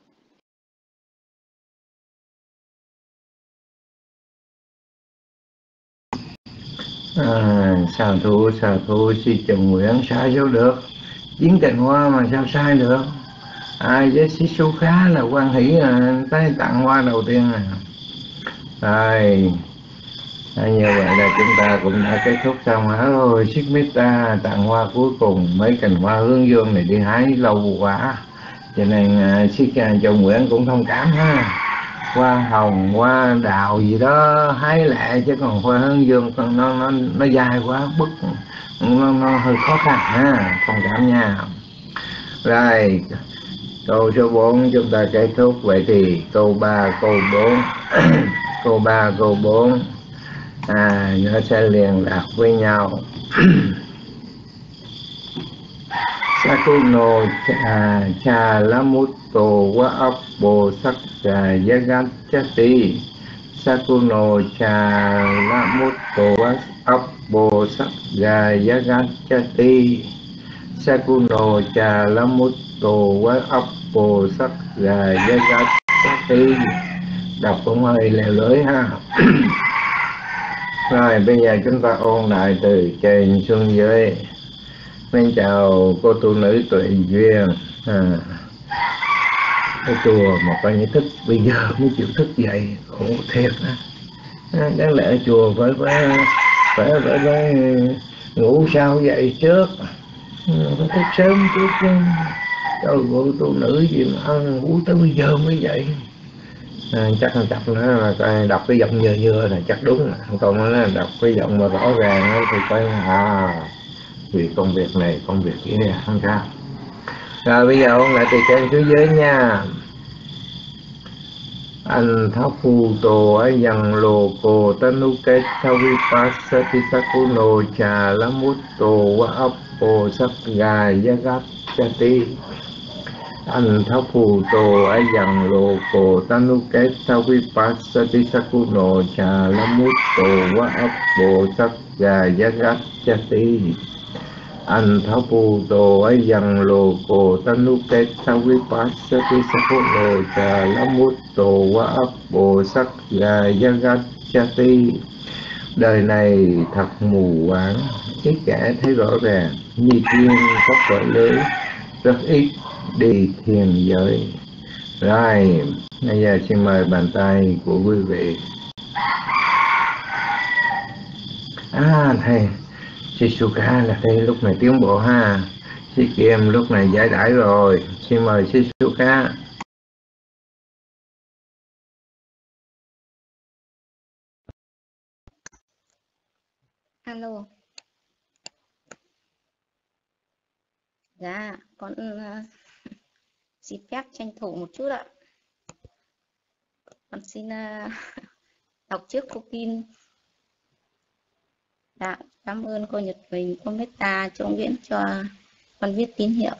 Speaker 1: À. À, sao thu, sao thu, sư Trần Nguyễn sai sao được. Chiến Cành Hoa mà sao sai được. Ai với sĩ số khá là quan hỷ là tới tặng hoa đầu tiên nè. Rồi như vậy là chúng ta cũng đã kết thúc xong hả rồi. Xích Mita tặng hoa cuối cùng, mấy cành hoa hướng dương này đi hái lâu quá, cho nên Xích Châu Nguyễn cũng thông cảm ha. Hoa hồng, hoa đào gì đó hái lại, chứ còn hoa hướng dương nó nó nó dài quá, bức nó, nó hơi khó khăn ha, thông cảm nha. Rồi câu số bốn chúng ta kết thúc. Vậy thì câu ba, câu bốn câu ba, câu bốn à, nó sẽ liên lạc với nhau. Sakuno cha, cha lamutto wa appo sakya yagat chati. Sakuno cha lamutto wa appo sakya yagat chati. Sakuno cha lamutto wa appo sakya yagat chati. Đọc cũng hơi lèo lưỡi ha. Rồi bây giờ chúng ta ôn lại từ trên xuống dưới. Mình chào cô tu nữ Tuệ Duyên. À, cái chùa mà coi như thức bây giờ mới chịu thức dậy, khổ thiệt á. À, đáng lẽ chùa phải phải phải phải, phải ngủ sao dậy trước, phải thức sớm trước chứ. Trời cô tu nữ gì mà ngủ tới bây giờ mới dậy. À, chắc là đọc nữa là đọc cái giọng vừa vừa là chắc đúng, còn nó đọc cái giọng mà rõ ràng thì coi à vì công việc này công việc kia không sao. Rồi bây giờ ôn lại từ trên xuống dưới nha. Anh tháo phu tô ấy dần lô cô tanu kết thao vi pasati sakuno cha lamutto wa appo sakya yagat chati. Anh tháo phù tô ấy dần lô cổ tanu kết thao vi pasati sakuno cha lamutto wa appo sakya yagat chati. Anh tháo bù đồ ấy dằng lô cổ tân lúc kết thao vi phát sắc tí sắc hốt lô trà lá mút đồ quá ấp bồ sắc gà gia gắt cha ti. Đời này thật mù quáng, ít kẻ thấy rõ ràng, như chiên có vợ lưới, rất ít đi thiền giới. Rồi, bây giờ xin mời bàn tay của quý vị. À, thầy Shizuka là thầy lúc này tiến bộ ha. Chị Kim lúc này giải đãi rồi. Xin mời Shizuka.
Speaker 3: Alo. Dạ, con uh, xin phép tranh thủ một chút ạ. Con xin uh, đọc trước cô Kim. Dạ, cảm ơn cô Nhật Bình, cô Meta Trung Viễn cho con viết tín hiệu.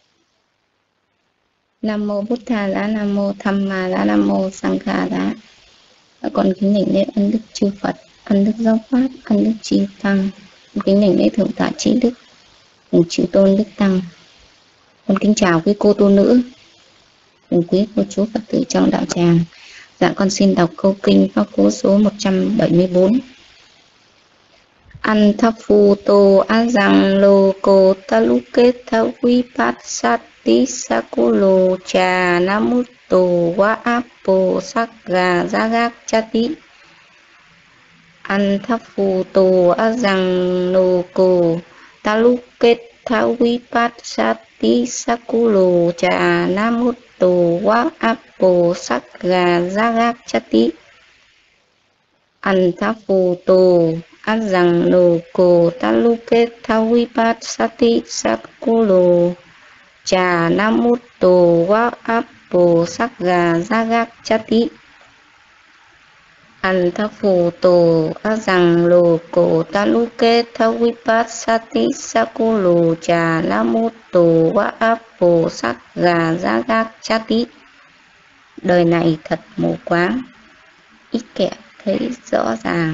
Speaker 3: Nam mô Bụt Thà Giá, Nam mô Tham Ma Giá, Nam mô Sang Kha Giá. Con kính đảnh lễ ân đức chư Phật, ân đức giáo pháp, ân đức chư tăng. Con kính đảnh lễ thượng tọa trí đức, cùng chư tôn đức tăng. Con kính chào quý cô tu nữ, cùng quý cô chú Phật tử trong đạo tràng. Dạ, con xin đọc câu kinh Pháp Cú số một trăm bảy mươi tư. An thắp phu tô á rằng lô cô ta lu kết ta vi phát sát tí sa cô lô trà nam mút tô wa áp bồ sắc gà ra gác cha tí. An thắp phu tô á rằng lô cô ta lu kết ta vi phát sát tí sa cô lô trà nam mút tô wa áp bồ sắc gà ra gác cha tí. An thắp phu tô an rằng lô cô ta lu kết thao vi phát sát tí sắc cô lô trà nam mút tô wa áp bồ sắc gà ra gác cha tí. An thắp phu tô an rằng lô cô ta lu kết thao vi phát sát tí sắc cô lô trà nam mút tô wa áp bồ sắc gà ra gác cha tí. Đời này thật mù quáng, ít kẻ thấy rõ ràng,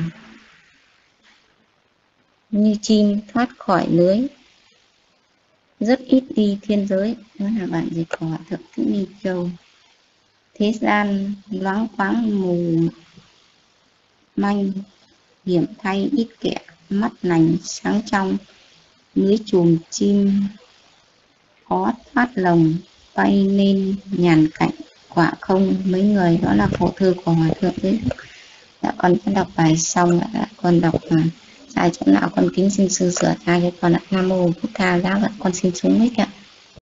Speaker 3: như chim thoát khỏi lưới, rất ít đi thiên giới. Đó là bản dịch của Hòa Thượng Thích Minh Châu. Thế gian loáng thoáng mù manh, hiểm thay ít kẻ mắt lành sáng trong, lưới chùm chim khó thoát lồng, bay lên nhàn cảnh quả không mấy người. Đó là phổ thư của Hòa Thượng đấy. Dạ, con đã đọc bài xong, đã con đọc mà sai chỗ nào con kính xin sư sửa thay cho con ạ. Nam mô Bụt Thà Giá, vậy con xin xuống mic ạ.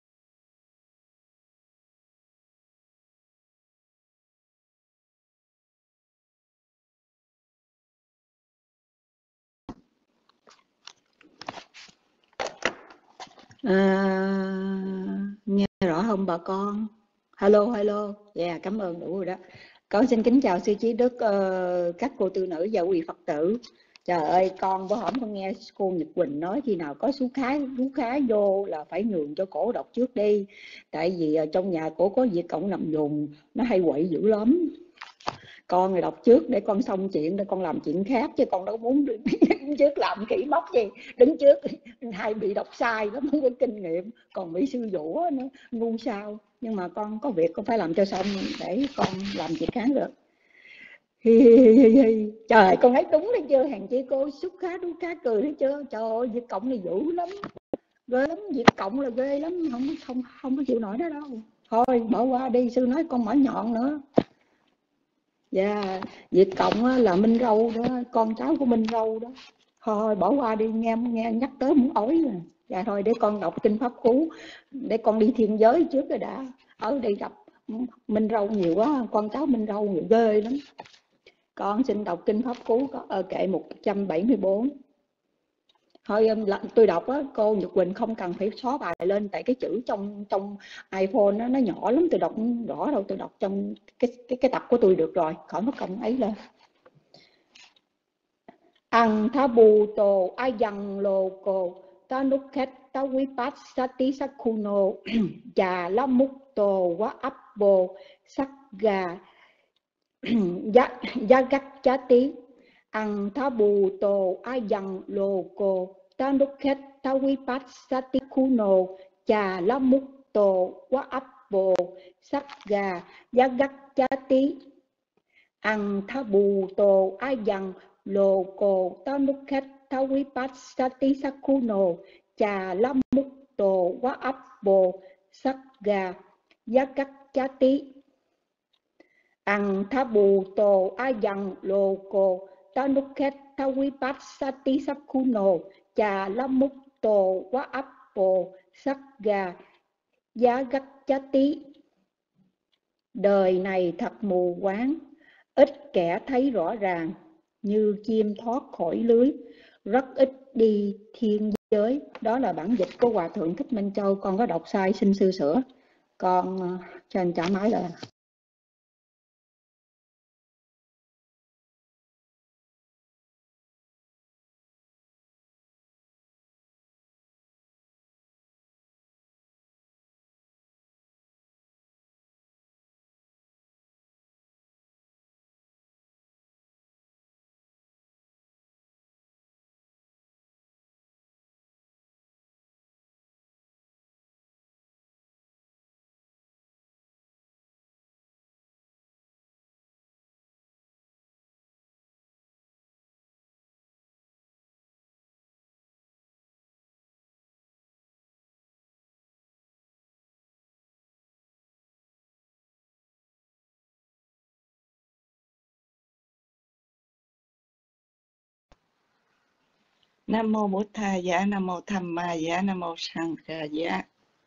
Speaker 5: À, nghe rõ không bà con? Hello, hello. Dạ, yeah, cảm ơn đủ rồi đó. Con xin kính chào sư Trí Đức, uh, các cô tư nữ và quý Phật tử. Trời ơi, con bữa hổm con nghe cô Nhật Quỳnh nói khi nào có sú khá, sú khá vô là phải nhường cho cổ đọc trước đi. Tại vì uh, trong nhà cổ có việc cộng nằm dùng, nó hay quậy dữ lắm. Con người đọc trước để con xong chuyện, để con làm chuyện khác, chứ con đâu muốn đứng trước làm kỹ móc gì. Đứng trước hay bị đọc sai, nó không có kinh nghiệm, còn bị sư dỗ nó ngu sao. Nhưng mà con có việc con phải làm cho xong để con làm chuyện khác được. Hi, hi, hi, hi. Trời, con thấy đúng đấy chưa? Hàng chi cô xúc khá đú cá cười thấy chưa? Trời ơi, Việt Cộng này dữ lắm, ghê lắm, Việt Cộng là ghê lắm, không không không có chịu nổi đó đâu. Thôi bỏ qua đi, sư nói con mở nhọn nữa. Dạ, yeah. Việt Cộng là Minh Râu đó, con cháu của Minh Râu đó. Thôi bỏ qua đi, nghe nghe nhắc tới muốn ói rồi. Dạ thôi để con đọc kinh Pháp Cú, để con đi thiên giới trước rồi đã. Ở đây gặp Minh Râu nhiều quá, con cháu Minh Râu nhiều ghê lắm. Con xin đọc kinh Pháp Cú có ở kệ một trăm bảy mươi tư. Thôi tôi đọc á, cô Nhật Quỳnh không cần phải xóa bài lên, tại cái chữ trong trong iPhone nó, nó nhỏ lắm, tôi đọc không rõ đâu, tôi đọc trong cái cái cái tập của tôi được rồi, khỏi mất công ấy lên. Ăn tha bù tô a dằng lô cô ta nút khách ta quý phát sati sakuno trà la múc tô quá áp bồ sắc gà giá giá gắt chá tí. Ăn tha bù tô a dằng lô cô ta nút khách Tawipasati Kuno Cha Lamukto Wa Appo Sakga Yagachati Ang Thabu Tô Ayang Lô Cô Tanukhet Tawipasati Sakuno Cha Lamukto Wa Appo Sakga Yagachati Ang Thabu Tô Ayang Lô Cô Tanukhet Tawipasati Sakuno Cha Lamukto Wa Appo Sakga Yagachati. Đời này thật mù quáng, ít kẻ thấy rõ ràng, như chim thoát khỏi lưới, rất ít đi thiên giới. Đó là bản dịch của Hòa Thượng Thích Minh Châu. Con có đọc sai xin sư sửa. Con uh, cho anh trả máy lại.
Speaker 2: Nam mô Bổn Thà Giá, Nam mô Tham Ma Giá, Nam mô Sang Kha Giá.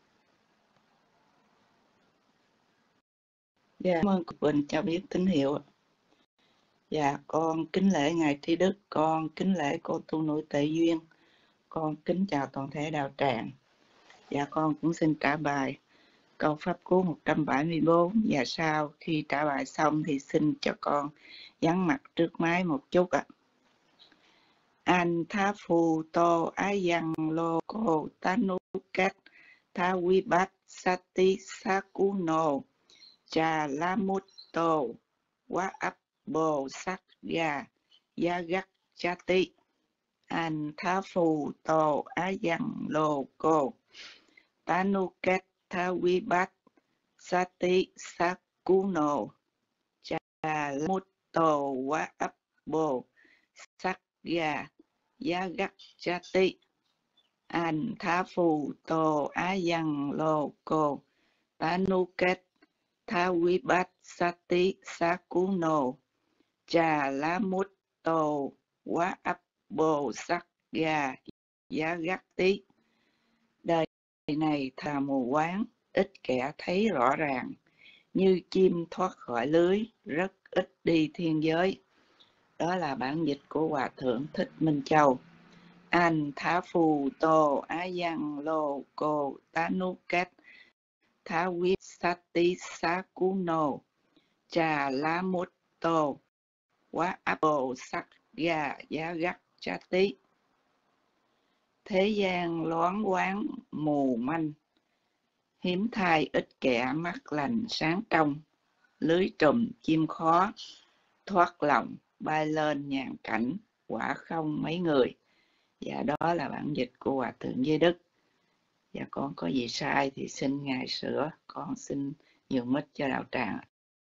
Speaker 2: Dạ, cảm ơn cô Bình cho biết tín hiệu. Dạ, con kính lễ Ngài Trí Đức, con kính lễ cô tu nữ Tệ Duyên, con kính chào toàn thể đạo tràng. Dạ, con cũng xin trả bài câu pháp cú một trăm bảy mươi bốn. Và sau khi trả bài xong thì xin cho con vắng mặt trước máy một chút ạ. À. An tha phù tô ayang lô cô tanukat tha vibat sati sakuno cha lamutto wa abbo sakya yagat chati. An tha phù tô ayang lô cô tanukat tha vibat sati sakuno cha lamutto wa abbo sakya Yagat Chati. An tha phù tô ayang lô cô tanuket tha vibat sati sakuno cha lamutto wa abbo sakya yagati. Đời này thà mù quáng, ít kẻ thấy rõ ràng, như chim thoát khỏi lưới, rất ít đi thiên giới. Đó là bản dịch của Hòa Thượng Thích Minh Châu. An tha phù tô ayang lô cô tanuket tha vibat sati sakuno cha lamutto wa abbo sakya yagat chati. Thế gian loáng quáng mù manh, hiếm thai ít kẻ mắt lành sáng trong, lưới trùm chim khó, thoát lòng bay lên nhàn cảnh, quả không mấy người. Dạ, đó là bản dịch của Hòa Thượng Giới Đức. Dạ, con có gì sai thì xin Ngài sửa, con xin nhường mic cho đạo tràng.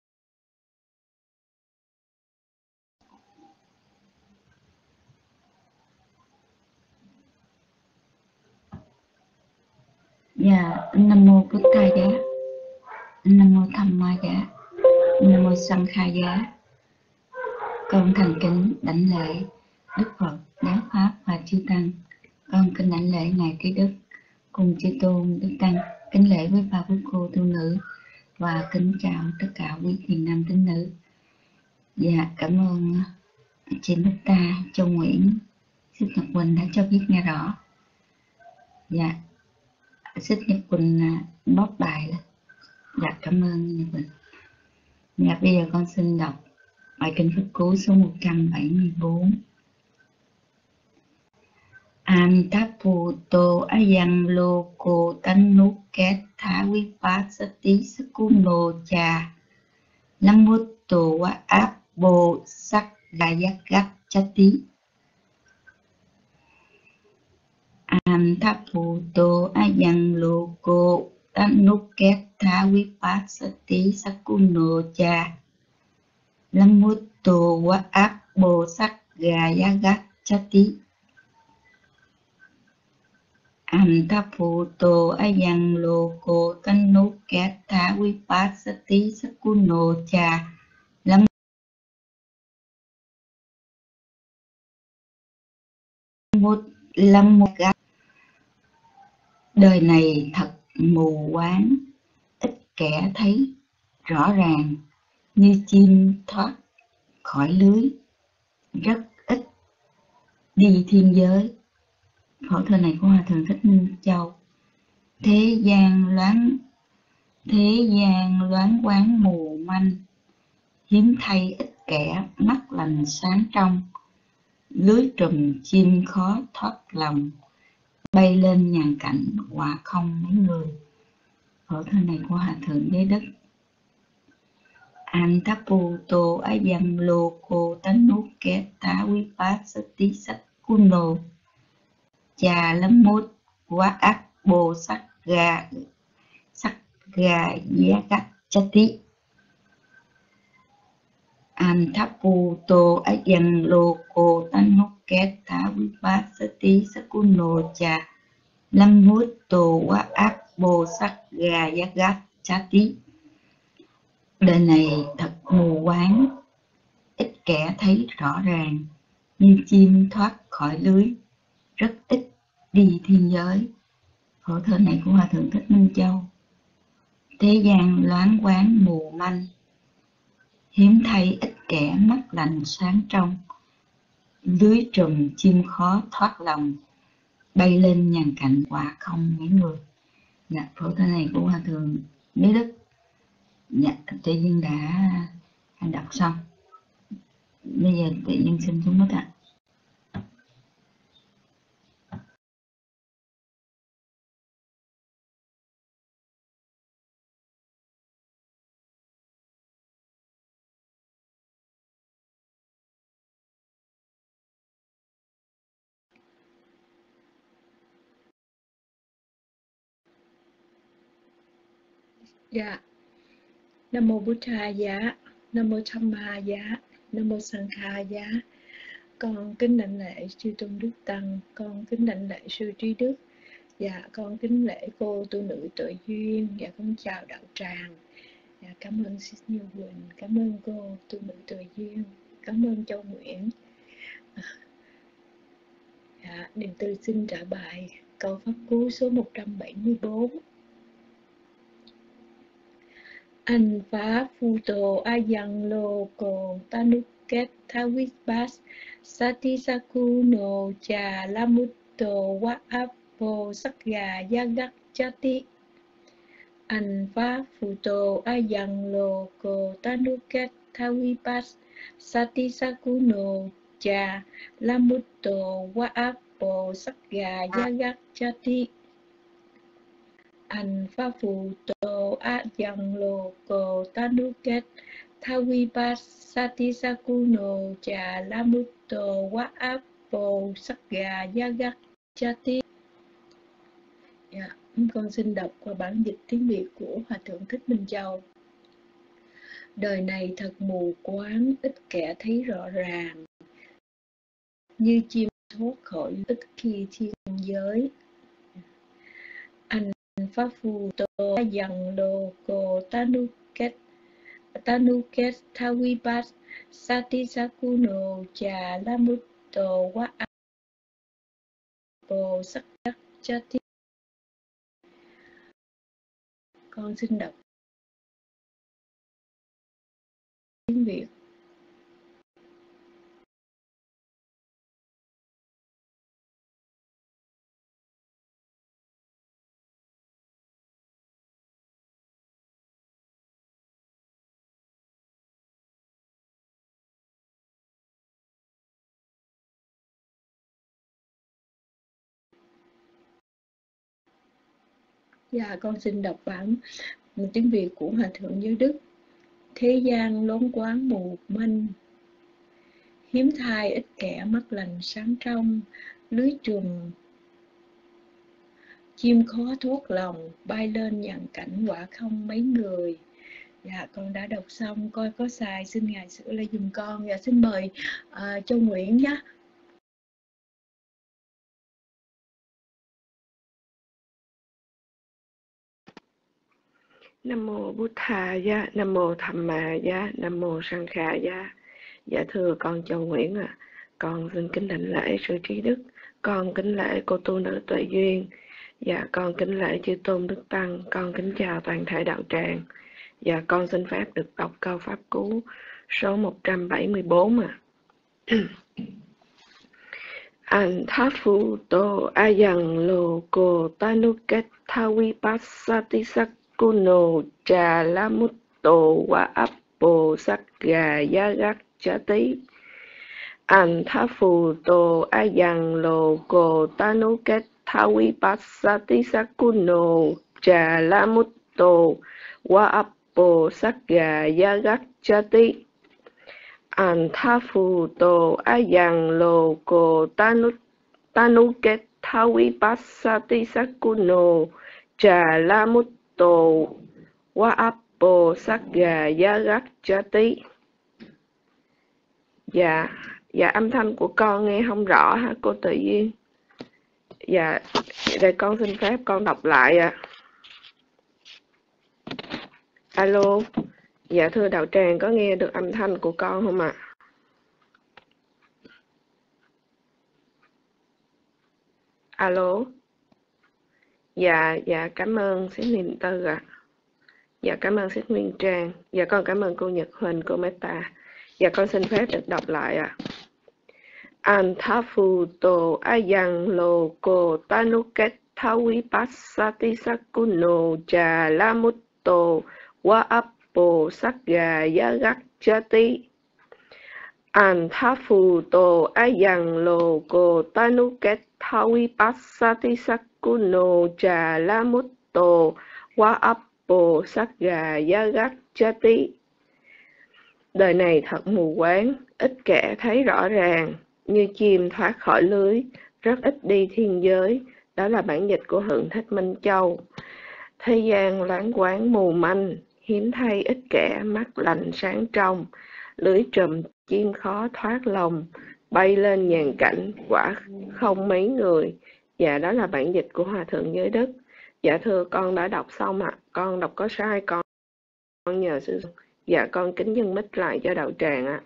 Speaker 3: Dạ, Nam mô Bổn Thà Giá, Nam mô Tham Ma Giá, Nam mô Sang Kha Giá. Con thành kính đảnh lễ Đức Phật, Giáo Pháp và Chư Tăng. Con kính đảnh lễ Ngài Trí Đức cùng Chư Tôn Đức Tăng, kính lễ với bà quý cô tu nữ và kính chào tất cả quý thiền nam tín nữ. Dạ, cảm ơn chị Bích Ta, Châu Nguyễn, Xích Nhật Quỳnh đã cho biết nghe rõ. Dạ, Xích Nhật Quỳnh bóp bài lên. Dạ, cảm ơn Nhật Quỳnh. Dạ, bây giờ con xin đọc bài kinh Pháp Cú số một trăm bảy mươi bốn. An tháp phù tô ayang lô cô tanuket tha vipassati sakuno cha lamutto wa abbo sakya chati. An tháp phù tô ayang lô cô tanukét tha vipassati sakuno cha lamutto wa áp bồ sắc gà ya gát chati an tháp phù tô ayang lô cô tanukét tha vipassati sakuno cha lam một lâm một gác. Đời này thật mù quáng, ít kẻ thấy rõ ràng, như chim thoát khỏi lưới, rất ít đi thiên giới. Khẩu thơ này của Hòa Thượng Thích Minh Châu. Thế gian loáng thế gian loáng quáng mù manh, hiếm thay ít kẻ mắt lành sáng trong, lưới trùm chim khó thoát lòng, bay lên nhàn cảnh quả không mấy người. Khẩu thơ này của Hòa Thượng Giới Đức. Antapu to ayam loko tanuketa vipassati sakuno cha lắm mốt quá ác bồ sắc gà sắc gà giá gắt chati. Antapu to ayam loko tanuketa vipassati sakuno cha lắm mốt to quá ác bồ sắc gà giá gắt chati. Đời này thật mù quáng, ít kẻ thấy rõ ràng, như chim thoát khỏi lưới, rất ít đi thiên giới. Khẩu thơ này của Hòa Thượng Thích Minh Châu. Thế gian loáng quáng mù manh, hiếm thay ít kẻ mắt lành sáng trong, lưới trùm chim khó thoát lòng, bay lên nhàn cảnh quả không mấy người. Dạ, khẩu thơ này của Hòa Thượng Giới Đức. Dạ, tự nhiên đã đọc xong. Bây giờ tự nhiên xin xuống mất ạ.
Speaker 4: Dạ. Nam mô Bụt Thà Giá, Nam mô Tham Ma Giá, Nam mô Sang Kha Giá. Con kính đảnh lễ chư tôn đức tăng, con kính đảnh lễ sư trí đức. Dạ, con kính lễ cô tu nữ Tuệ Duyên. Dạ, con chào đạo tràng. Dạ, cảm ơn Sis Như Quỳnh, cảm ơn cô tu nữ Tuệ Duyên, cảm ơn Châu Nguyễn. Dạ, Điền Tư xin trả bài câu pháp cú số một trăm bảy mươi bốn. Anh phá phu tô ayang lô cô tanuket thavipas satisakuno cha lamutto wa apo sakya yagat chati. Anh phá phu tô ayang lô cô tanuket thavipas satisakuno cha lamutto wa apo sakya yagat chati. Anh phá phù tô á dần lô cô tanuket thavipas satisakuno cha lamutto wa apo sakya yagat chati. Dạ, con xin đọc qua bản dịch tiếng Việt của Hòa Thượng Thích Minh Châu. Đời này thật mù quáng, ít kẻ thấy rõ ràng, như chim thoát khỏi ít khi thiên giới. Anh phá phù tô dần lô cô tanuket tanuket thavipas satisakuno cha lamutto wa apo sakya chati. Con xin đọc tiếng Việt. Dạ, con xin đọc bản tiếng Việt của Hòa Thượng Giới Đức. Thế gian loáng quáng mù manh, hiếm thai ít kẻ mắt lành sáng trong, lưới trùm chim khó thuốc lòng, bay lên nhàn cảnh quả không mấy người. Dạ, con đã đọc xong, coi có sai xin Ngài sửa lại dùm con. Dạ, xin mời uh, Châu Nguyễn nhé. Nam mô Bụt Thà Giá, Nam mô Tham Ma Giá, Nam mô Sang Kha Giá. Dạ thưa con Châu Nguyễn ạ, à, con xin kính đảnh lễ sư trí đức, con kính lễ cô tu nữ Tuệ Duyên. Dạ con kính lễ chư tôn đức tăng, con kính chào toàn thể đạo tràng. Dạ con xin phép được đọc câu pháp cú số một trăm bảy mươi tư ạ. An tha phu tô ayang lo ko tanuket thawi pasati sakuno cha lamutto wa appo sakya yagat chati. An tha phu tô ayang lo ko tanuket thawi pasati sakuno cha lamutto wa appo sakya yagat chati. An tha phu tô ayang lo ko tanu tanuket thawi pasati sakuno cha lamutto wa appo sakya yagat chati. Dạ, dạ âm thanh của con nghe không rõ hả cô Tự Duyên? Dạ, để con xin phép con đọc lại ạ. À. Alo. Dạ thưa đạo tràng, có nghe được âm thanh của con không ạ? À? Alo. Dạ, dạ cảm ơn Sít Niệm Tư ạ. À. Dạ cảm ơn Sít Nguyên Trang. Dạ con cảm ơn cô Nhật Huỳnh, cô Meta. Dạ con xin phép được đọc lại ạ. À. An tha phu tô ayang lo ko tanuket thawi pasati sakuno cha lamutto wa appo sakya yagat chati. An tha phu tô ayang lo ko tanuket thawi pasati sakuno cha lamutto wa appo sakya yagat chati. Đời này thật mù quáng, ít kẻ thấy rõ ràng, như chim thoát khỏi lưới, rất ít đi thiên giới. Đó là bản dịch của Hượng Thích Minh Châu. Thế gian loáng quáng mù manh, hiếm thay ít kẻ mắt lành sáng trong, lưới trùm chim khó thoát lòng, bay lên nhàn cảnh quả không mấy người. Dạ đó là bản dịch của Hòa Thượng Giới Đức. Dạ thưa con đã đọc xong ạ. À. Con đọc có sai con con nhờ sư. Dạ con kính dâng mic lại cho đạo tràng ạ. À.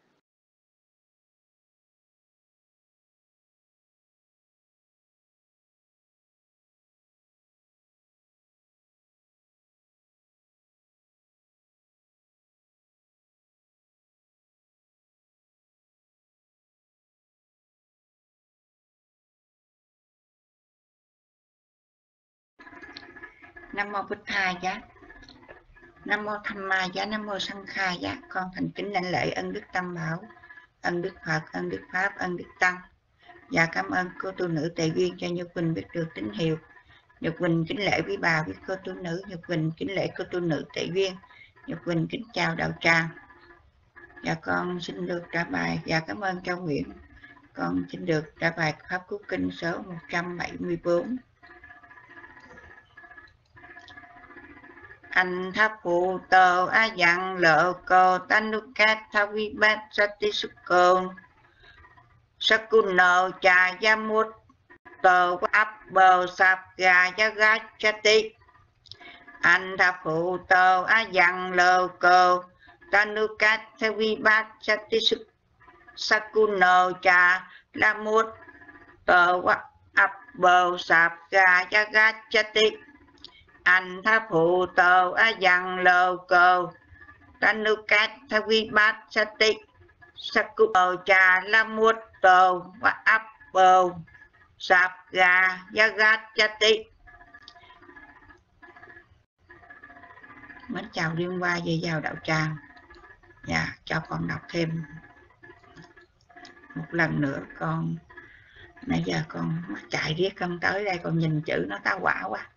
Speaker 2: Nam mô Bụt Thà Giá, Nam mô Tham Ma Giá, Nam mô Sang Kha Giá. Con thành kính lãnh lễ ân đức Tam Bảo, ân đức Phật, ân đức Pháp, ân đức Tăng. Và cảm ơn cô tu nữ Tề Duyên cho Nhật Quỳnh biết được tín hiệu. Nhật Quỳnh kính lễ quý bà với cô tu nữ. Nhật Quỳnh kính lễ cô tu nữ Tề Duyên. Nhật Quỳnh kính chào đạo tràng. Và con xin được trả bài và cảm ơn Châu Nguyễn. Con xin được trả bài Pháp Cú Kinh số một trăm bảy mươi tư. Anh tháp phụ tờ á dặn lộ cô tanukat thavi bát sati sukon sakuno cha yamut tờ áp bờ sạp gà yagat chati. Anh tháp phụ tờ á dặn lộ cô tanukat thavi bát sati sakuno cha lamut tờ áp bờ sạp gà yagat chati. Anh tha phụ tờ á dặn lô cô tanukat thavi bát sati sakuno cha lamut tờ và áp bờ sạp gà yagat chati. Mến chào liên qua về vào đạo tràng. Dạ, cho con đọc thêm một lần nữa. Con nãy giờ con chạy riết con tới đây con nhìn chữ nó tá quả quá.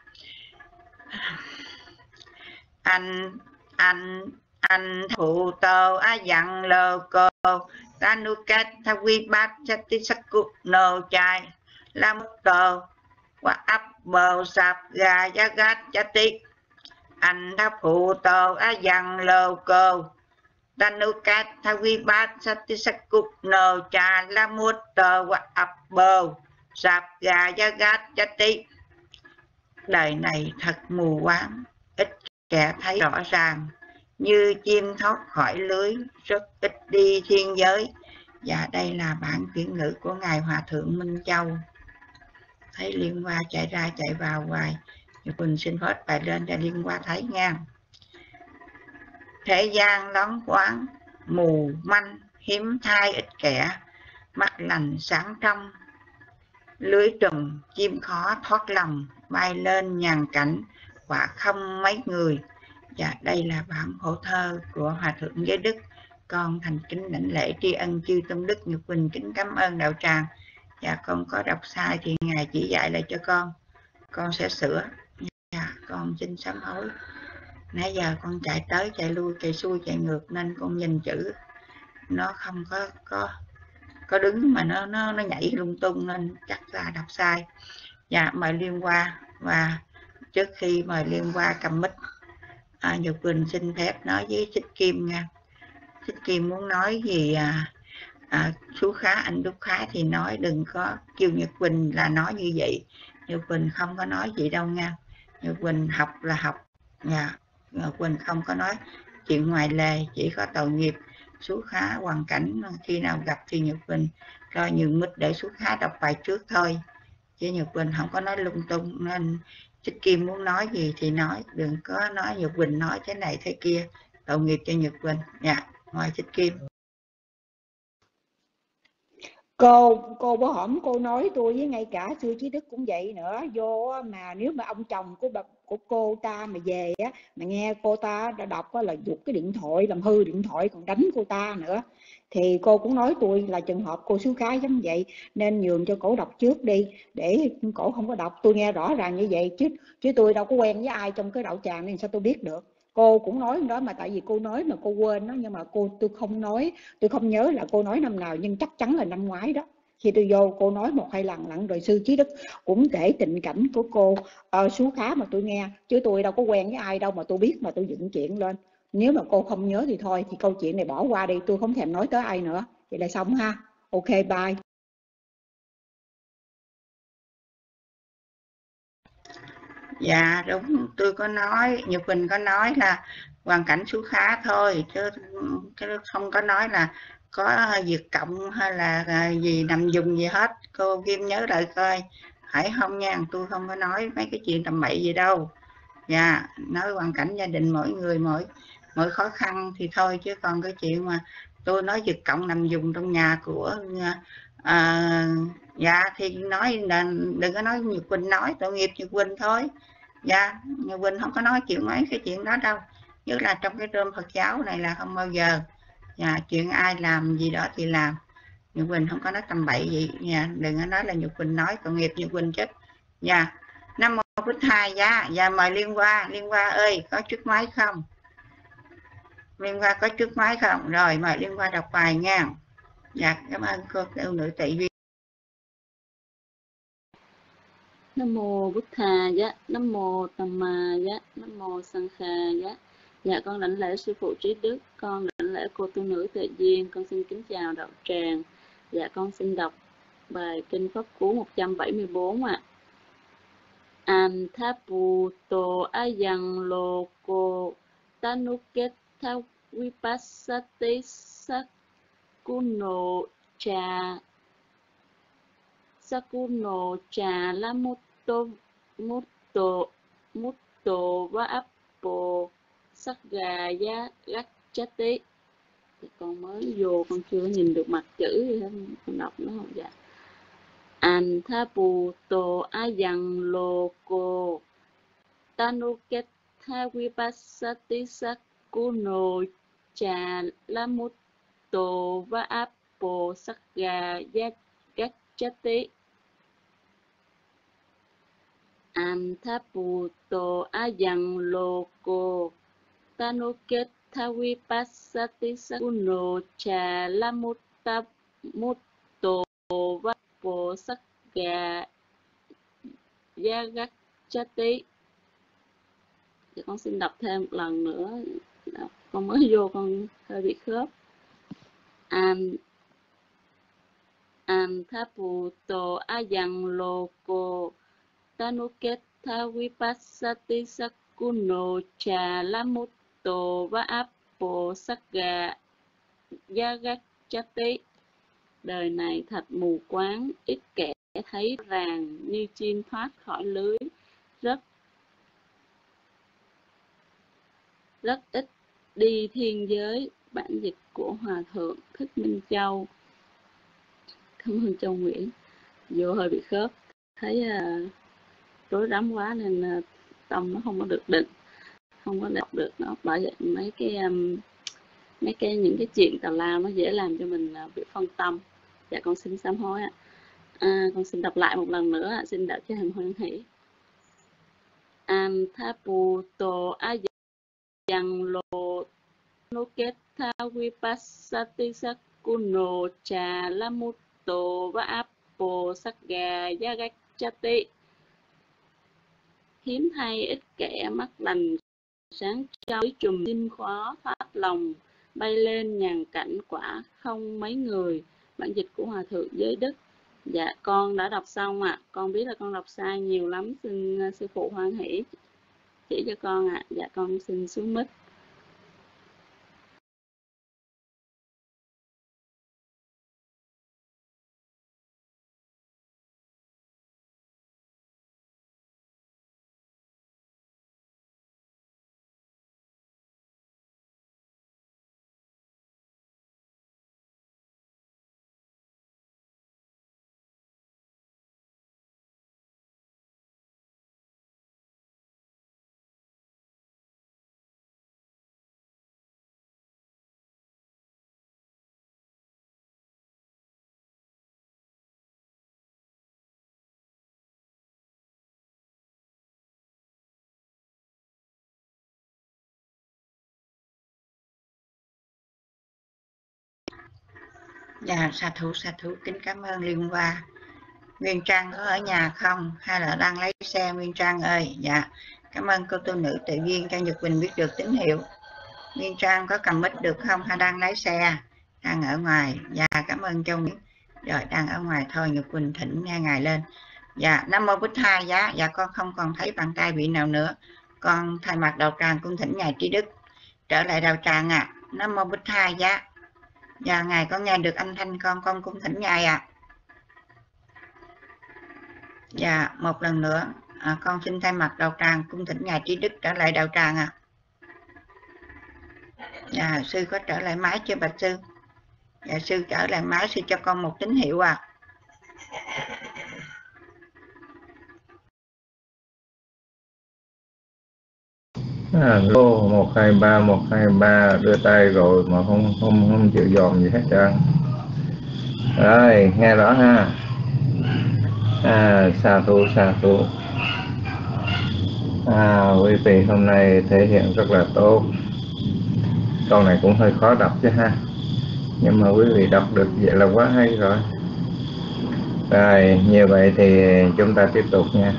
Speaker 2: Anh anh anh phụ tờ á dặn lô cô tanukat thavi bát sati sakuno chai lamut tờ wa abbo sap ga jagat jati anh tháp phụ tô á dăng lô cô tanukat thavipat satisakuk no cha la mut tô wa abbo sap ga jagat jati. Đời này thật mù quáng, ít kẻ thấy rõ ràng, như chim thoát khỏi lưới, rất ít đi thiên giới. Và đây là bản chuyển ngữ của Ngài Hòa Thượng Minh Châu. Thấy Liên Hoa chạy ra chạy vào hoài, Nhật Quỳnh xin phép bài lên cho Liên Hoa thấy nha. Thế gian loáng quáng, mù manh, hiếm thai ít kẻ, mắt lành sáng trong, lưới trùm chim khó thoát lòng, bay lên nhàn cảnh, quả không mấy người. Và đây là bản phổ thơ của Hòa Thượng Giới Đức. Con thành kính lãnh lễ tri ân chư tôn đức. Nhật Quỳnh kính cảm ơn đạo tràng. Và con có đọc sai thì Ngài chỉ dạy lại cho con, con sẽ sửa. Và con xin sám hối. Nãy giờ con chạy tới chạy lui chạy xuôi chạy ngược nên con nhìn chữ nó không có có có đứng mà nó nó nó nhảy lung tung nên chắc là đọc sai. Dạ mời Liên Hoa. Và trước khi mời Liên Hoa cầm mic, à, Nhật Quỳnh xin phép nói với Thích Kim nha. Thích Kim muốn nói gì à, à, chú Khá, anh Đúc Khá thì nói, đừng có kêu Nhật Quỳnh là nói như vậy. Nhật Quỳnh không có nói gì đâu nha. Nhật Quỳnh học là học. Dạ, Nhật Quỳnh không có nói chuyện ngoài lề, chỉ có tội nghiệp. Chú Khá hoàn cảnh khi nào gặp thì Nhật Quỳnh lo nhường mic để chú Khá đọc bài trước thôi, chứ Nhật Quỳnh không có nói lung tung. Nên Thích Kim muốn nói gì thì nói, đừng có nói Nhật Quỳnh nói thế này thế kia, tội nghiệp cho Nhật Quỳnh. Dạ, mời Thích Kim.
Speaker 5: Cô cô bố hổm cô nói tôi với ngay cả Sư Trí Đức cũng vậy nữa. Vô mà nếu mà ông chồng của bà, của cô ta mà về á, mà nghe cô ta đã đọc á, là giục cái điện thoại, làm hư điện thoại, còn đánh cô ta nữa, thì cô cũng nói tôi là trường hợp cô Sư Khá giống vậy, nên nhường cho cổ đọc trước đi để cổ không có đọc. Tôi nghe rõ ràng như vậy chứ chứ tôi đâu có quen với ai trong cái đạo tràng nên sao tôi biết được. Cô cũng nói đó, mà tại vì cô nói mà cô quên đó, nhưng mà cô tôi không nói, tôi không nhớ là cô nói năm nào, nhưng chắc chắn là năm ngoái đó. Khi tôi vô cô nói một hai lần lận rồi. Sư Trí Đức cũng kể tình cảnh của cô uh, Sú Khá mà tôi nghe, chứ tôi đâu có quen với ai đâu mà tôi biết mà tôi dựng chuyện lên. Nếu mà cô không nhớ thì thôi, thì câu chuyện này bỏ qua đi, tôi không thèm nói tới ai nữa. Vậy là xong ha. Ok, bye.
Speaker 2: Dạ đúng, tôi có nói, Nhật Quỳnh có nói là hoàn cảnh Sú Khá thôi, chứ, chứ không có nói là có việc cộng hay là gì nằm dùng gì hết. Cô Kim nhớ lại coi, phải không nha, tôi không có nói mấy cái chuyện tầm bậy gì đâu. Dạ, nói hoàn cảnh gia đình mỗi người mỗi mỗi khó khăn thì thôi, chứ còn cái chuyện mà tôi nói việc cộng nằm dùng trong nhà của à, dạ thì nói là đừng có nói Nhật Quỳnh nói, tội nghiệp Nhật Quỳnh thôi. Dạ, Nhật Quỳnh không có nói chuyện mấy cái chuyện đó đâu, nhất là trong cái rơm Phật giáo này là không bao giờ. Dạ, chuyện ai làm gì đó thì làm, Nhật Quỳnh không có nói tầm bậy gì nha. Đừng có nói là Nhật Quỳnh nói, tội nghiệp Nhật Quỳnh chết. Dạ, Nam Mô Bích Thai. Dạ, dạ mời Liên Hoa. Liên Hoa ơi, có chiếc máy không? Liên Hoa có chiếc máy không? Rồi mời Liên Hoa đọc bài nha. Dạ, cảm ơn cô yêu nữ tị viên.
Speaker 6: Nam mô Bụt Thà giá, Nam mô Tam Ma giá, Nam mô Sang Kha giá. Dạ con lãnh lễ sư phụ Trí Đức, con lãnh lễ cô tu nữ Tuệ Duyên, con xin kính chào đạo tràng. Dạ con xin đọc bài kinh Pháp Cú một trăm bảy mươi tư ạ. An thapu to ayang loko tanuket tha vipassati sakuno cha sakuno cha la mutto mutto mutto va appo sakga ya gachati. Con mới vô con chưa nhìn được mặt chữ gì hết, con đọc nó không? Dạ. An thapu to ayang loko tanuket tha vipassati sakuno cha la mutto va appo sakga ya gachati. An thapu to ayang loko tanuket tha vipassati sakuno cha la mutto va appo sakga Yagachati. Thì con xin đọc thêm một lần nữa. Đọc. Con mới vô con hơi bị khớp. An Anthaputo ayang loko tanuketha vipassati sakuno cha lamutto va appo sakga yagachati. Đời này thật mù quáng, ít kẻ thấy ràng như chim thoát khỏi lưới, rất rất ít đi thiên giới. Bản dịch của Hòa Thượng Thích Minh Châu. Cảm ơn Châu Nguyễn. Vô hơi bị khớp, thấy uh, rối rắm quá nên uh, tâm nó không có được định, không có đọc được nó. Bởi vậy mấy cái um, mấy cái những cái chuyện tào lao nó dễ làm cho mình uh, bị phân tâm. Dạ con xin sám hối ạ. À, con xin đọc lại một lần nữa ạ. Xin đạo cho hành hoan hỷ. Anthaputo ayang lo nuketha vipassati sakuno cha lamutto va appo sakga yagachati. Hiếm thay ít kẻ mắt lành sáng trong chùm chim khó thoát lòng, bay lên nhàn cảnh quả không mấy người. Bản dịch của Hòa Thượng Giới Đức. Dạ con đã đọc xong ạ. À. Con biết là con đọc sai nhiều lắm. Xin uh, sư phụ hoan hỷ chỉ cho con ạ. À. Dạ con xin xuống mic.
Speaker 2: Dạ, sa thú sa thú kính cảm ơn Liên Hoa. Nguyên Trang có ở nhà không hay là đang lấy xe Nguyên Trang ơi? Dạ, cảm ơn cô tu nữ tự nhiên cho Nhật Quỳnh biết được tín hiệu. Nguyên Trang có cầm mic được không hay đang lái xe? Đang ở ngoài. Dạ, cảm ơn Châu Nguyễn. Rồi, đang ở ngoài thôi, Nhật Quỳnh thỉnh nghe ngài lên. Dạ, Nam Mô Bích Tha Giá. Dạ, con không còn thấy bàn tay vị nào nữa. Con thay mặt đạo tràng cung thỉnh ngài Trí Đức trở lại đạo tràng ạ. À. Nam Mô Bích Tha Giá. Dạ, ngài có nghe được âm thanh con, con cung thỉnh ngài ạ. À. Dạ, một lần nữa, à, con xin thay mặt đạo tràng cung thỉnh ngài Trí Đức trở lại đạo tràng ạ. À. Dạ, sư có trở lại máy chưa bạch sư? Dạ, sư trở lại máy, sư cho con một tín hiệu à.
Speaker 1: Alo, một hai ba, một hai ba, đưa tay rồi mà không không không chịu dòm gì hết trơn. Rồi, nghe rõ ha. À, sa thú, sa thú. À, quý vị hôm nay thể hiện rất là tốt. Câu này cũng hơi khó đọc chứ ha. Nhưng mà quý vị đọc được vậy là quá hay rồi. Rồi, như vậy thì chúng ta tiếp tục nha.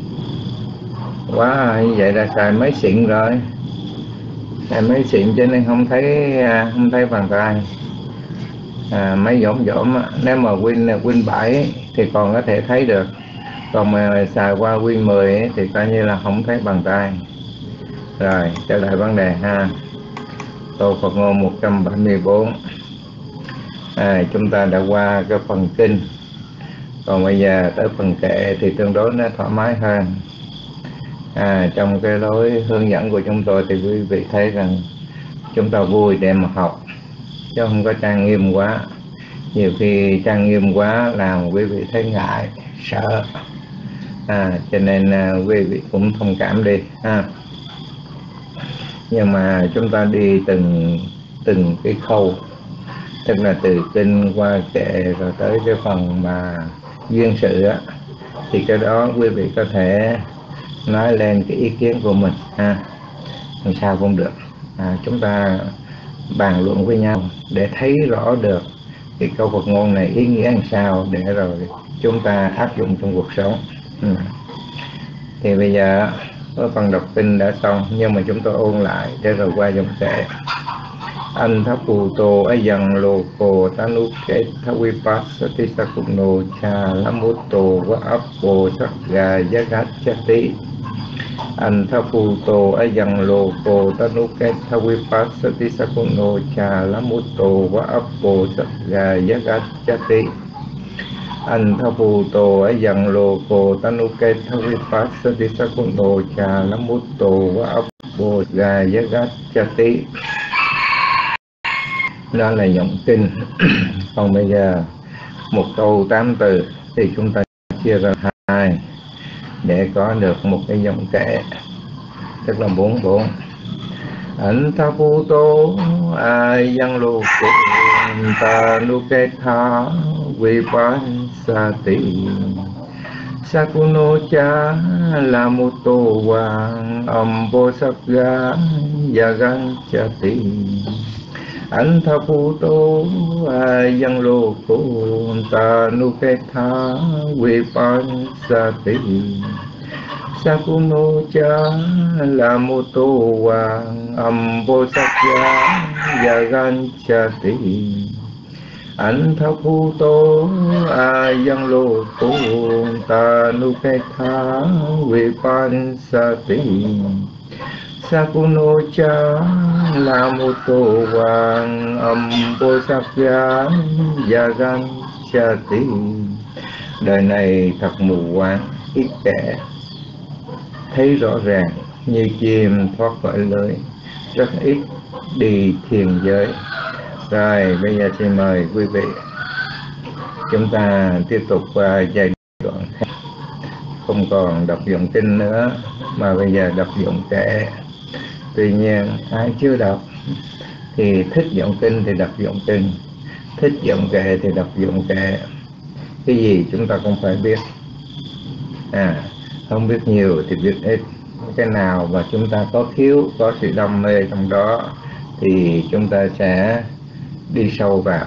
Speaker 1: Quá, như vậy là xài máy xịn rồi. Xài máy xịn cho nên không thấy không thấy bàn tay. À, máy dỗm dỗm, nếu mà Win Win bảy thì còn có thể thấy được. Còn mà xài qua Win mười thì coi như là không thấy bàn tay. Rồi, trở lại vấn đề ha. Câu Phật ngôn một trăm bảy mươi bốn. À, chúng ta đã qua cái phần kinh. Còn bây giờ tới phần kệ thì tương đối nó thoải mái hơn. À, trong cái lối hướng dẫn của chúng tôi thì quý vị thấy rằng chúng ta vui để mà học chứ không có trang nghiêm quá. Nhiều khi trang nghiêm quá làm quý vị thấy ngại, sợ. À, cho nên à, quý vị cũng thông cảm đi ha. Nhưng mà chúng ta đi từng từng cái khâu, tức là từ kinh qua kệ rồi tới cái phần mà duyên sự á, thì cái đó quý vị có thể nói lên cái ý kiến của mình ha, làm sao cũng được. À, chúng ta bàn luận với nhau để thấy rõ được cái câu Phật ngôn này ý nghĩa làm sao để rồi chúng ta áp dụng trong cuộc sống. Ừ. Thì bây giờ có phần đọc kinh đã xong, nhưng mà chúng tôi ôn lại để rồi qua dòng kệ. Anh tháp phù tô ấy dần lô cô ta nụ kết thá vi phát sát tí sa cục nô cha lá mô tô quá áp bồ sắc gà giá gát chá tí. Anh tháp phù tô ấy dần lô cô ta nụ kết thá vi phát sát tí sa cục nô cha lá mô tô quá áp bồ sắc gà giá gát chá tí. Anh tháp phù tô ấy dần lô cô ta nụ kết thá vi phát sát tí sa cục nô cha lá mô tô quá áp bồ gà giá gát chá tí. Đó là giọng kinh. Còn bây giờ một câu tám từ thì chúng ta chia ra hai để có được một cái giọng kệ, tức là bốn bốn. Anh tha phu tô ai yang lô cô ta nu kê tha vi pan sa ti sakuno cha la mu tô hoàng âm bồ sắc ga yagan cha ti. Anh tha phu tô ai yang lô cô ta nu kê tha vi pan sa ti sakuno cha la mu tô hoàng âm bồ sắc ga yagan cha ti. Anh tha phu tô ai yang lô cô ta nu kê tha vi pan sa ti sakuno cha la mô tô hoàng âm bồ sắc ga yagan cha ti. Đời này thật mù quáng, ít kẻ thấy rõ ràng như chim thoát khỏi lưới, rất ít đi thiền giới. Rồi bây giờ xin mời quý vị chúng ta tiếp tục qua giai đoạn khác, không còn đọc giọng kinh nữa mà bây giờ đọc giọng kệ. Tuy nhiên ai chưa đọc thì thích giọng kinh thì đọc giọng kinh, thích giọng kệ thì đọc giọng kệ. Cái gì chúng ta không phải biết, à không biết nhiều thì biết ít. Cái nào mà chúng ta có khiếu, có sự đam mê trong đó thì chúng ta sẽ đi sâu vào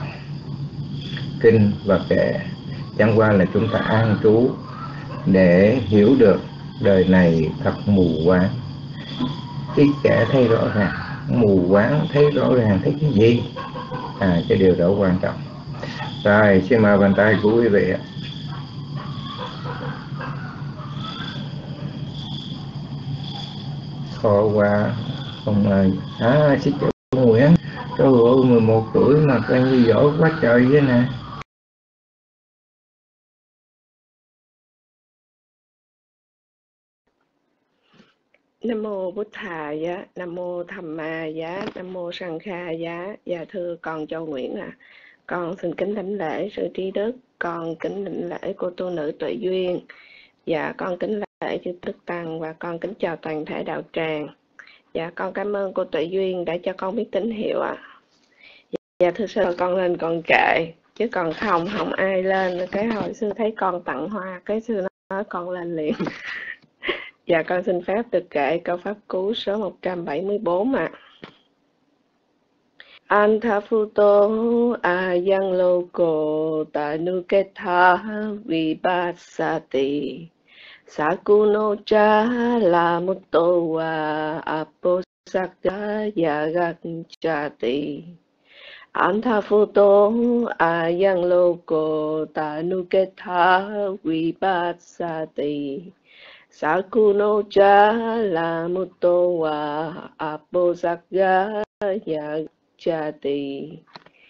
Speaker 1: kinh và kệ. Chẳng qua là chúng ta an trú để hiểu được đời này thật mù quáng, ít kẻ thấy rõ ràng, mù quáng thấy rõ ràng thấy cái gì, à cái điều đó quan trọng. Rồi xin mời bàn tay của quý vị. Khó quá không ơi. À xin chào Nguyễn. Trời ơi mười một tuổi mà coi như giỏi quá trời vậy nè.
Speaker 4: Nam mô Bụt Thà giá, Nam mô Tham Ma giá, Nam mô Sang Kha giá. Dạ thưa con Châu Nguyễn à, con xin kính đảnh lễ sự trí đức, con kính đảnh lễ cô tu nữ Tuệ Duyên. Dạ con kính lễ chư Đức Tăng và con kính chào toàn thể đạo tràng. Dạ con cảm ơn cô Tuệ Duyên đã cho con biết tín hiệu ạ. À. Dạ thưa sư con lên con kệ, chứ còn không không ai lên. Cái hồi sư thấy con tặng hoa, cái sư nói con lên liền. Dạ con xin phép được kệ câu pháp cú số một trăm bảy mươi bốn ạ. À. Anthafuto ayang loko tanuketha vipasati sakuno cha lamuto wa aposaka yagachati. Anthafuto ayang loko tanuketha vipasati sakuno cha lamuto wa aposaka yagachati.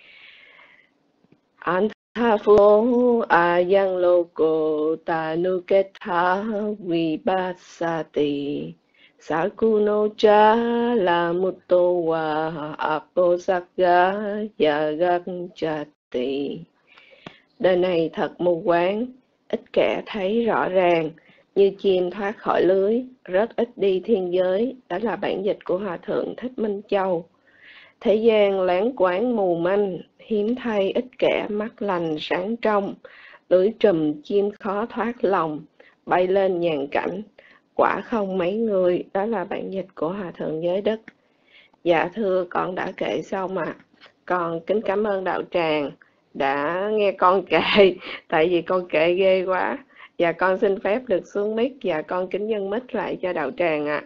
Speaker 4: Anthafuto ayang loko tanuketha vipasati sakuno cha lamuto wa aposaka yagachati. Đời này thật mù quáng, ít kẻ thấy rõ ràng, như chim thoát khỏi lưới, rất ít đi thiên giới. Đó là bản dịch của Hòa Thượng Thích Minh Châu. Thế gian láng quáng mù manh, hiếm thay ít kẻ mắt lành sáng trong, lưới trùm chim khó thoát lòng, bay lên nhàn cảnh, quả không mấy người. Đó là bản dịch của Hòa Thượng Giới Đức. Dạ thưa con đã kệ xong ạ. À. Con kính cảm ơn đạo tràng đã nghe con kệ, tại vì con kệ ghê quá. Dạ con xin phép được xuống mic. Dạ con kính dâng mic lại cho đạo tràng ạ.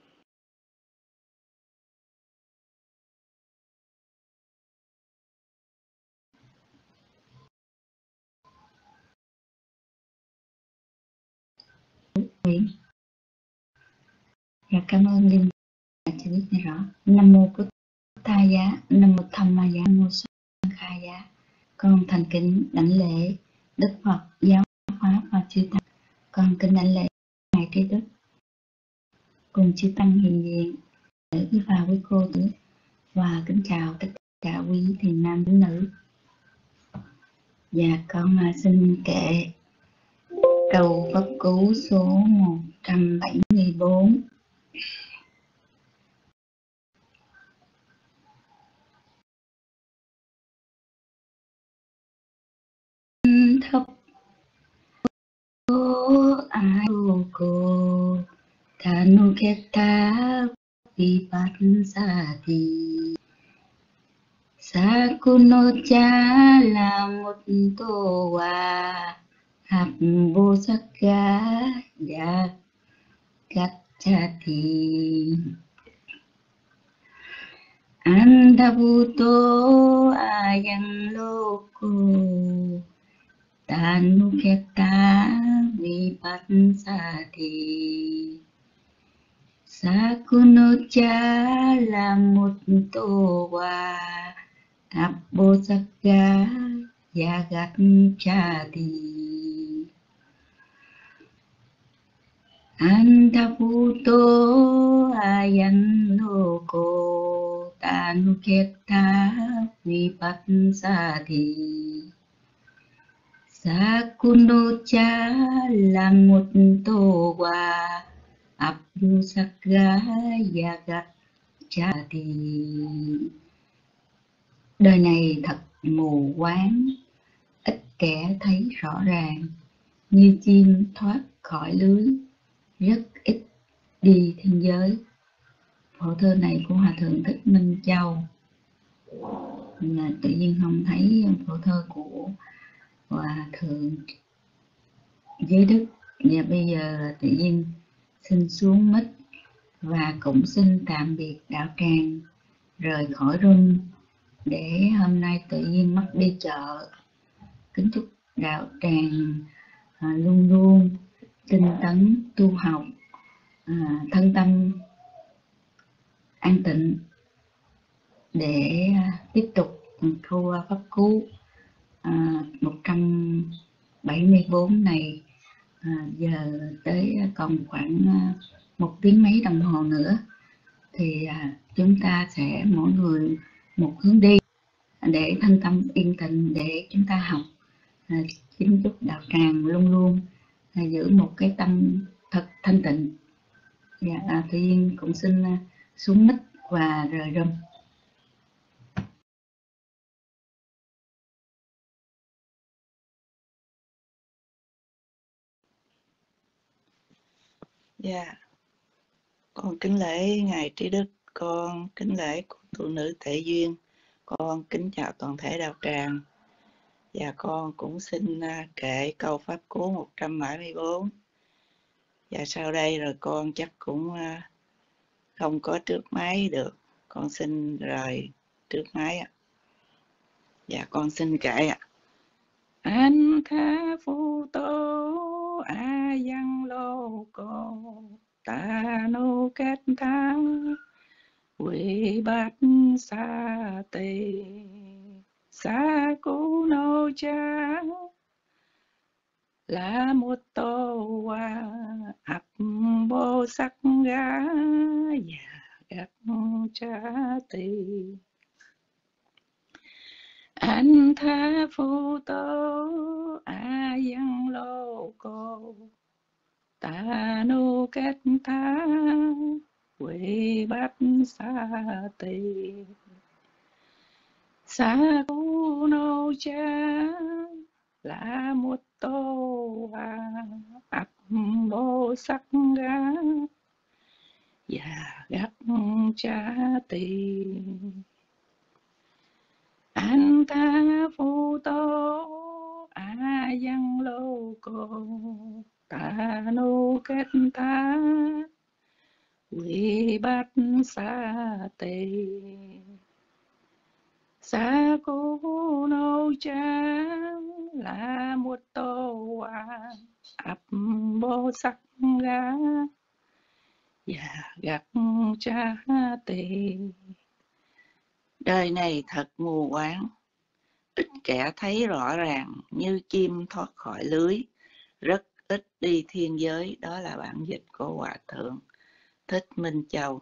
Speaker 3: Dạ cảm ơn Linh đã cho biết nghe rõ. Nam mô Bụt Tha Giá, Nam mô Tham Ma Giá, Nam mô Sang Kha Giá. Con thành kính đảnh lễ Đức Phật giáo pháp và chư tăng. Con kính đảnh lễ ngài Trí Đức cùng chư tăng hiện diện để quý bà quý cô tử, và kính chào tất cả quý thiền nam tín nữ. Dạ con xin kệ câu pháp cú số một trăm bảy mươi bốn. Thấp cô ai cô Thanu Keta Vipassana Thì Sakunocha là một tô hòa hạt vô sắc gá dạ gắt cha thì Andhavuto ayang loko Tanu Keta Vipassana Thì Sakunocha là một tô hòa Abhosakya Yagacchati Andhavuto ayang loko Tanuketa Vipassana Thì Sakunocha là một tô hòa Abhosakya Yagacchati. Đời này thật mù quáng, ít kẻ thấy rõ ràng, như chim thoát khỏi lưới, rất ít đi thiên giới. Phổ thơ này của Hòa Thượng Thích Minh Châu. Là tự nhiên không thấy phổ thơ của Hòa Thượng Giới Đức. Và bây giờ tự nhiên xin xuống mic và cũng xin tạm biệt đạo tràng, rời khỏi room để hôm nay tự nhiên mất đi chợ. Kính chúc đạo tràng à, luôn luôn tinh tấn tu học, à, thân tâm an tịnh để à, tiếp tục thu pháp cú à, một trăm bảy mươi bốn này. À, giờ tới còn khoảng à, một tiếng mấy đồng hồ nữa thì à, chúng ta sẽ mỗi người một hướng đi để thân tâm yên tĩnh để chúng ta học. À, kính chúc đạo tràng luôn luôn à, giữ một cái tâm thật thanh tịnh. Dạ, à, tự nhiên cũng xin à, xuống mic và rời room.
Speaker 2: Dạ, yeah. Con kính lễ ngài Trí Đức, con kính lễ cô tu nữ Tệ Duyên, con kính chào toàn thể đạo tràng. Và con cũng xin kệ câu pháp cú một trăm bảy mươi bốn. Và sau đây rồi con chắc cũng không có trước máy được, con xin rời trước máy ạ. Và con xin kệ ạ. Anh tha phu tô a yang lô cô ta nô kết tha quỷ bát sa tê sa cú nô cha là một tô hoa ập bô sắc gá và gắt cha tì anh tha phu tô a yang lô cô ta nô kết tha quỷ bát sa tì sa cú nô cha là một tô hoa ập bô sắc gá và gắt cha tì anh ta phu tô a
Speaker 7: yang lô cô ta nô kết tha quy bát sa tê sa cô nô cha là một tô à ấp bô sắc gá và gặt cha tê. Đời này thật mù quáng, ít kẻ thấy rõ ràng, như chim thoát khỏi lưới, rất ít đi thiên giới. Đó là bản dịch của Hòa Thượng Thích Minh Châu.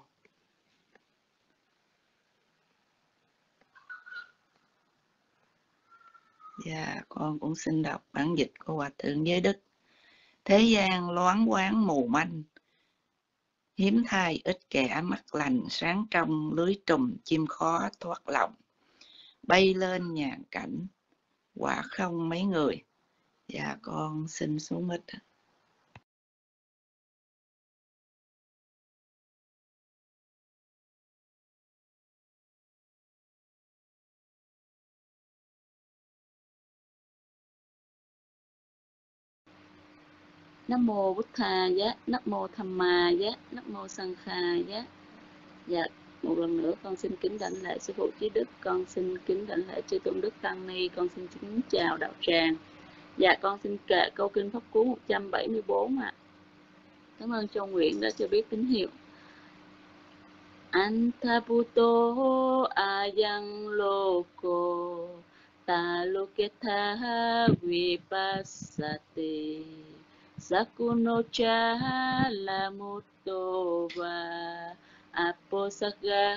Speaker 7: Dạ, con cũng xin đọc bản dịch của Hòa Thượng Giới Đức. Thế gian loáng quáng mù manh, hiếm thai ít kẻ mắt lành sáng trong, lưới trùng chim khó thoát lòng. Bay lên nhàn cảnh, quả không mấy người. Dạ, con xin xuống mic.
Speaker 6: Nam mô Bụt Thà Giá, Nam mô Tham Ma Giá, Nam mô Sang Kha Giá. Dạ, một lần nữa con xin kính đảnh lễ sư phụ trí đức, con xin kính đảnh lễ chư tôn đức tăng ni, con xin kính chào đạo tràng. Dạ, con xin kệ câu kinh pháp cú một trăm bảy mươi bốn ạ. À. Cảm ơn Châu Nguyễn đã cho biết tín hiệu. Anthaputo ayang loko ta loketha vipassate sakunocha lamutova aposagga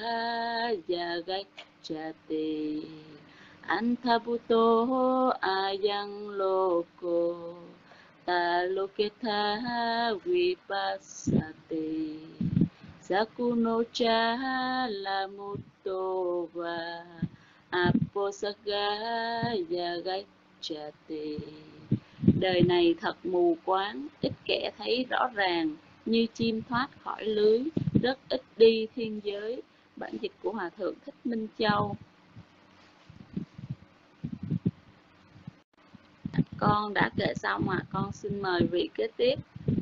Speaker 6: yagacchate. Anthaputo ayang loko ta loketha vipassate sakunocha lamutova aposagga yagacchate. Đời này thật mù quáng, ít kẻ thấy rõ ràng, như chim thoát khỏi lưới, rất ít đi thiên giới. Bản dịch của Hòa Thượng Thích Minh Châu. Con đã kệ xong ạ, à. Con xin mời vị kế tiếp.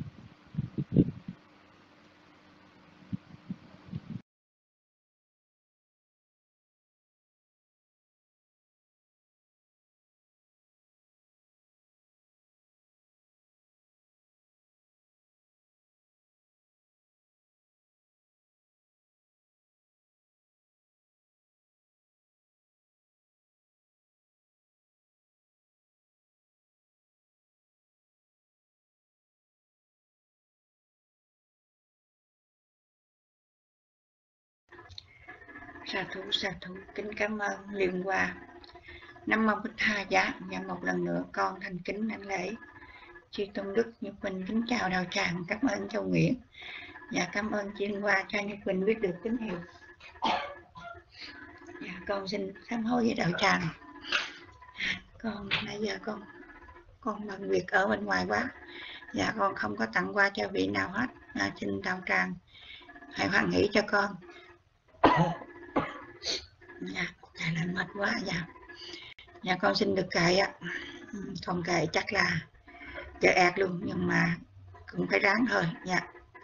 Speaker 2: Sa thú, sa thú, kính cảm ơn Liên Hoa. Nam mô Bụt Thà Giá. Và một lần nữa con thành kính đảnh lễ chư tôn đức Nhật Quỳnh, kính chào đạo tràng. Cảm ơn Châu Nguyễn và cảm ơn chị Liên Hoa cho Nhật Quỳnh biết được tín hiệu. Và con xin sám hối với đạo tràng. Con nãy giờ con con bận việc ở bên ngoài quá, và con không có tặng quà cho vị nào hết. À, xin đạo tràng hãy hoan hỷ cho con. Dạ, kệ là mệt quá. Dạ, dạ con xin được kệ ạ. Còn kệ chắc là kệ ẹt luôn, nhưng mà cũng phải ráng thôi. Dạ.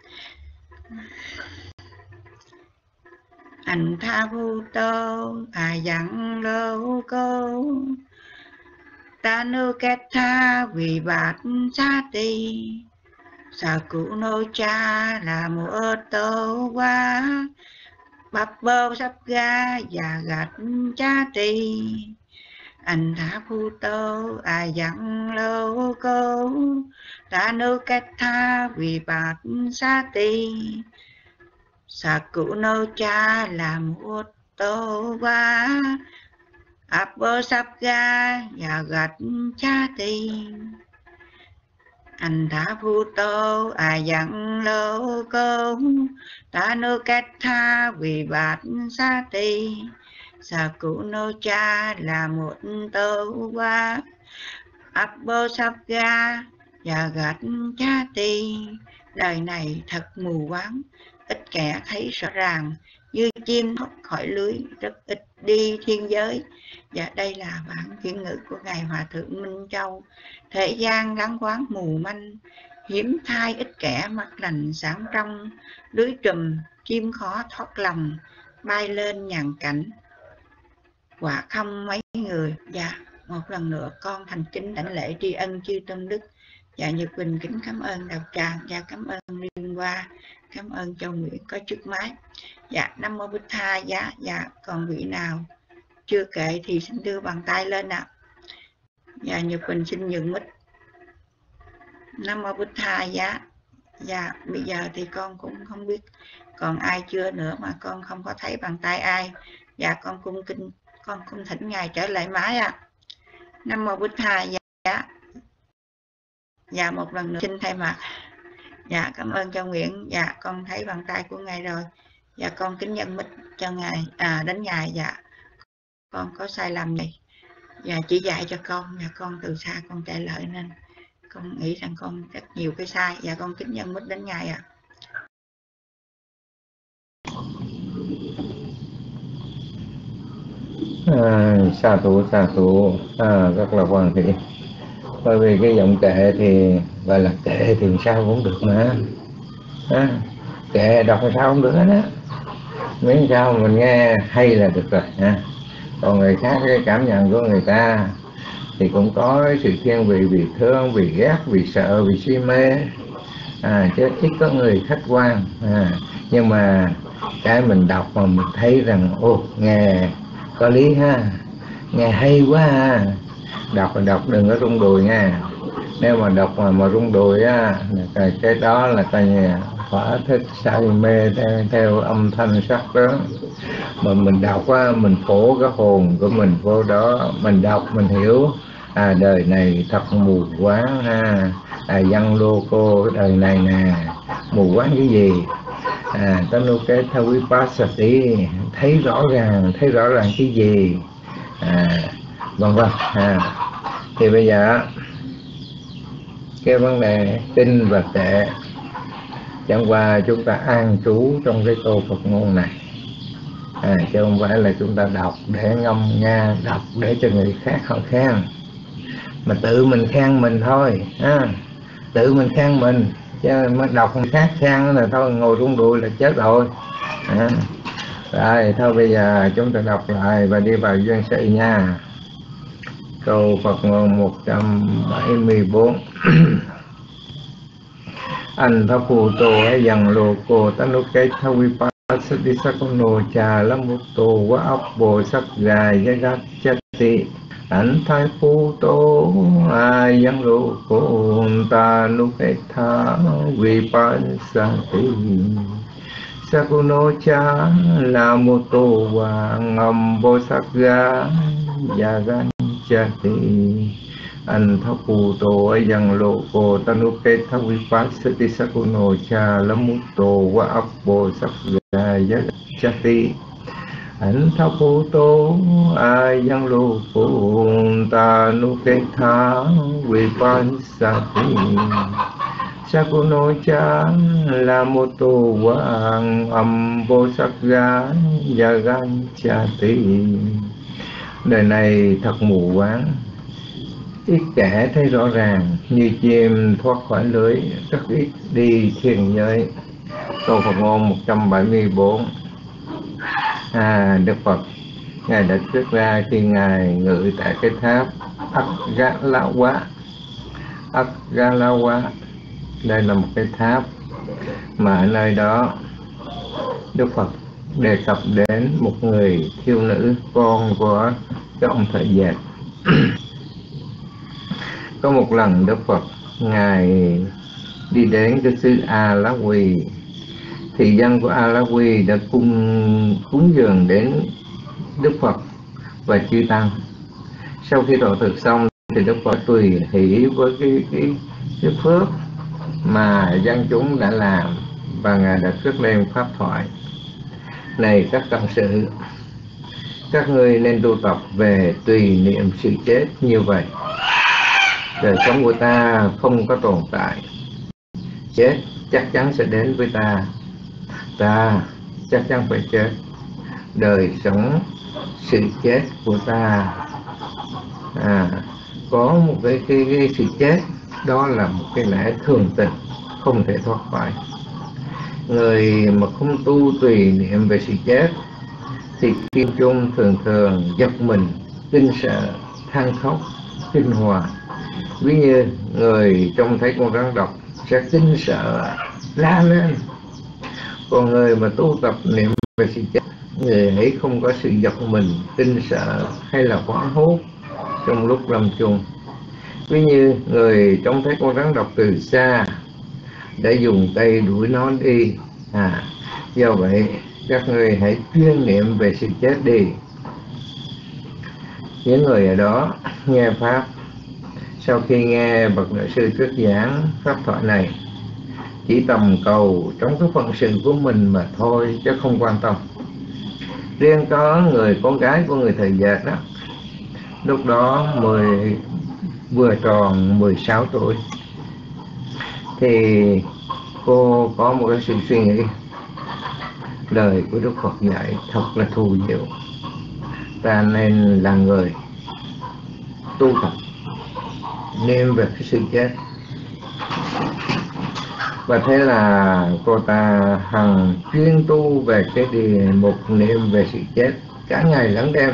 Speaker 2: Anh tha vu tô à dặn lâu cô ta nô kết tha vì bát sa ti sa cụ nô cha là một tô quá bắp bơ sắp ga và gạch cha ti. Anh thả phu tô à dặn lâu cô ta nô kết tha vì bát sa ti sa cụ nô cha là một tô quá áp bơ sắp ga và gạch cha ti. Anh thả phu tô à dặn lâu cô ta nô kết tha vì bát sa ti sa cụ nô cha là một tô quá áp bơ sắp ga và gạch cha ti. Đời này thật mù quáng, ít kẻ thấy rõ ràng, như chim thoát khỏi lưới, rất ít đi thiên giới. Và đây là bản chuyển ngữ của Ngài Hòa Thượng Minh Châu. Thế gian gắn quán mù manh, hiếm thai ít kẻ mắt lành sáng trong, lưới trùm chim khó thoát lòng, bay lên nhàn cảnh quả không mấy người. Dạ, một lần nữa con thành kính đảnh lễ tri ân chư tôn đức. Dạ, Nhật Quỳnh kính cảm ơn Đạo Tràng. Dạ, cảm ơn Liên Hoa, cảm ơn Châu Nguyễn có chiếc máy. Dạ, Nam Mô Bích Tha. Dạ, dạ, còn vị nào chưa kể thì xin đưa bàn tay lên ạ. À. Dạ, Nhật Quỳnh xin nhường mic. Nam Mô Bích Tha. Dạ, dạ, bây giờ thì con cũng không biết còn ai chưa nữa mà con không có thấy bàn tay ai. Dạ, con cung kinh con cung thỉnh Ngài trở lại máy ạ. À. Nam Mô Bích Tha. Dạ, dạ, một lần nữa xin thay mặt. Dạ, cảm ơn Châu Nguyễn. Dạ, con thấy bàn tay của Ngài rồi. Dạ, con kính nhận mic cho Ngài, à đến Ngài. Dạ, con có sai lầm này. Dạ, chỉ dạy cho con. Dạ, con từ xa con chạy lại nên con nghĩ rằng con rất nhiều cái sai. Dạ, con kính nhận mic đến Ngài ạ. À.
Speaker 1: À, sa thủ sa thủ à, rất là hoàn thiện. Bởi vì cái giọng kệ thì gọi là kệ thì sao cũng được mà à, kệ đọc sao cũng được hết á, miễn sao mình nghe hay là được rồi ha. Còn người khác cái cảm nhận của người ta thì cũng có sự thiên vị, vì thương, vì ghét, vì sợ, vì si mê à, chứ ít có người khách quan à. Nhưng mà cái mình đọc mà mình thấy rằng ô nghe có lý ha, nghe hay quá ha. Đọc là đọc đừng có rung đùi nha. Nếu mà đọc mà mà rung đùi á, cái đó là coi như thỏa thích say mê theo, theo âm thanh sắc đó. Mà mình đọc á, mình phổ cái hồn của mình vô đó, mình đọc mình hiểu à, đời này thật mù quáng ha. À, văn lô cô đời này nè mù quáng cái gì à, ta nô cái theo vipassati thấy rõ ràng, thấy rõ ràng cái gì à, vân vân à. Thì bây giờ cái vấn đề tin và tệ chẳng qua chúng ta an trú trong cái câu Phật ngôn này à, chứ không phải là chúng ta đọc để ngâm nga, đọc để cho người khác họ khen, mà tự mình khen mình thôi à, tự mình khen mình, chứ mới đọc người khác khen là thôi ngồi rung đùi là chết rồi à. Rồi thôi bây giờ chúng ta đọc lại và đi vào duyên sự nha. Câu Phật ngôn một trăm bảy mươi bốn. Anh tha phù tô ấy dần lô cô ta nô cái tha vi pa sa đi sa cô nô cha la mô tô quá ấp bồ sắc gài giá gắt chất tị. Anh tha phù tô ai dần lô cô ta nô cái tha vi pa sa tị. Sa cô nô cha la mô tô và ngầm bồ sắc gài giá gắt chati anh tháp phù tô ấy dần lộ cô tanu kết tháp vi phát sơ ti sa cô nô cha lâm mút tô wa ấp bồ sắc gà giác chati anh tháp phù tô ai dần lộ cô tanu kết tháp vi phát sa ti sa cô nô cha la mô tô wa âm bồ sắc gà giác chati. Đời này thật mù quáng, ít kẻ thấy rõ ràng, như chim thoát khỏi lưới, rất ít đi thiền giới. Câu Phật ngôn một trăm bảy mươi bốn. À, Đức Phật Ngài đã thuyết ra khi Ngài ngự tại cái tháp Akgalawa. Akgalawa đây là một cái tháp mà ở nơi đó Đức Phật đề cập đến một người thiếu nữ con của cái ông thợ dệt. Có một lần Đức Phật Ngài đi đến cái xứ A Lá Quỳ, thì dân của A Lá Quỳ đã cung cúng dường đến Đức Phật và chư tăng. Sau khi độ thực xong thì Đức Phật tùy hỷ với cái, cái, cái phước mà dân chúng đã làm, và Ngài đã cất lên pháp thoại: này các cộng sự, các ngươi nên tu tập về tùy niệm sự chết như vậy. Đời sống của ta không có tồn tại, chết chắc chắn sẽ đến với ta, ta chắc chắn phải chết. Đời sống sự chết của ta. À, có một cái, cái, cái sự chết đó là một cái lẽ thường tình, không thể thoát khỏi. Người mà không tu tùy niệm về sự chết thì kim chung thường thường giật mình, kinh sợ, than khóc, kinh hoàng. Ví như người trông thấy con rắn độc sẽ kinh sợ, la lên. Còn người mà tu tập niệm về sự chết, người ấy không có sự giật mình, kinh sợ hay là hoảng hốt trong lúc lâm chung. Ví như người trông thấy con rắn độc từ xa để dùng tay đuổi nó đi. À, do vậy các người hãy chuyên niệm về sự chết đi. Những người ở đó nghe pháp, sau khi nghe bậc đại sư thuyết giảng pháp thoại này, chỉ tầm cầu trong cái phận sự của mình mà thôi, chứ không quan tâm. Riêng có người con gái của người thầy Dệt đó, lúc đó mười vừa tròn mười sáu tuổi, thì cô có một cái sự suy nghĩ: lời của Đức Phật dạy thật là thù diệu, ta nên là người tu tập niệm về cái sự chết. Và thế là cô ta hằng chuyên tu về cái đề mục niệm về sự chết cả ngày lẫn đêm.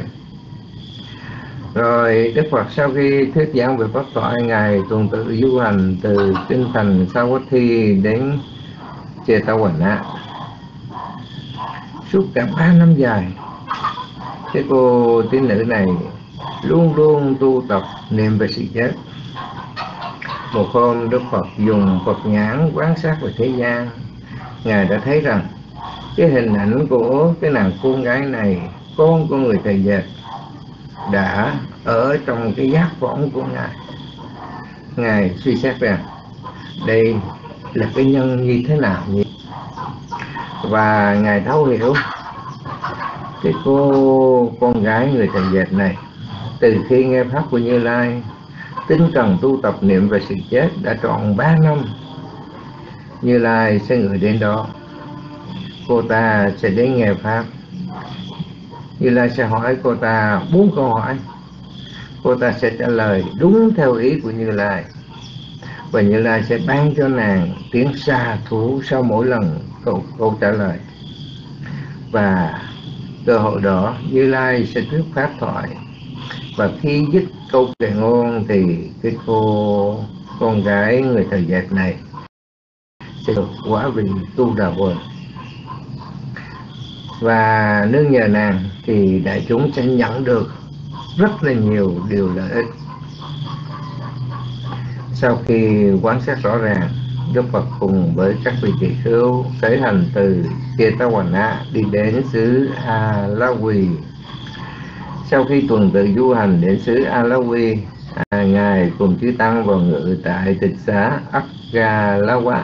Speaker 1: Rồi Đức Phật sau khi thuyết giảng về pháp thoại, ngài tuần tự du hành từ kinh thành Savatthi đến Jetavana suốt cả ba năm dài. Cái cô tín nữ này luôn luôn tu tập niệm về sự chết. Một hôm Đức Phật dùng Phật nhãn quan sát về thế gian, ngài đã thấy rằng cái hình ảnh của cái nàng con gái này, con của người thầy Dệt, đã ở trong cái giác võng của ngài. Ngài suy xét rằng đây là cái nhân như thế nào nhỉ? Và ngài thấu hiểu cái cô con gái người thầy Dệt này từ khi nghe pháp của Như Lai tinh cần tu tập niệm về sự chết đã trọn ba năm. Như Lai sẽ ngự đến đó, cô ta sẽ đến nghe pháp. Như Lai sẽ hỏi cô ta bốn câu hỏi, cô ta sẽ trả lời đúng theo ý của Như Lai, và Như Lai sẽ ban cho nàng tiếng sa thú sau mỗi lần câu, câu trả lời. Và cơ hội đó Như Lai sẽ thuyết pháp thoại, và khi dứt câu kệ ngôn thì cái cô con gái người thầy Dệt này sẽ được quả vị tu đà vườn. Và nương nhờ nàng thì đại chúng sẽ nhận được rất là nhiều điều lợi ích. Sau khi quan sát rõ ràng, Đức Phật cùng với các vị tỳ khưu khởi hành từ Jetavana đi đến xứ A La Quỳ. Sau khi tuần tự du hành đến xứ A La Quỳ, à, ngài cùng chư tăng vào ngự tại tịch xá Agalawa.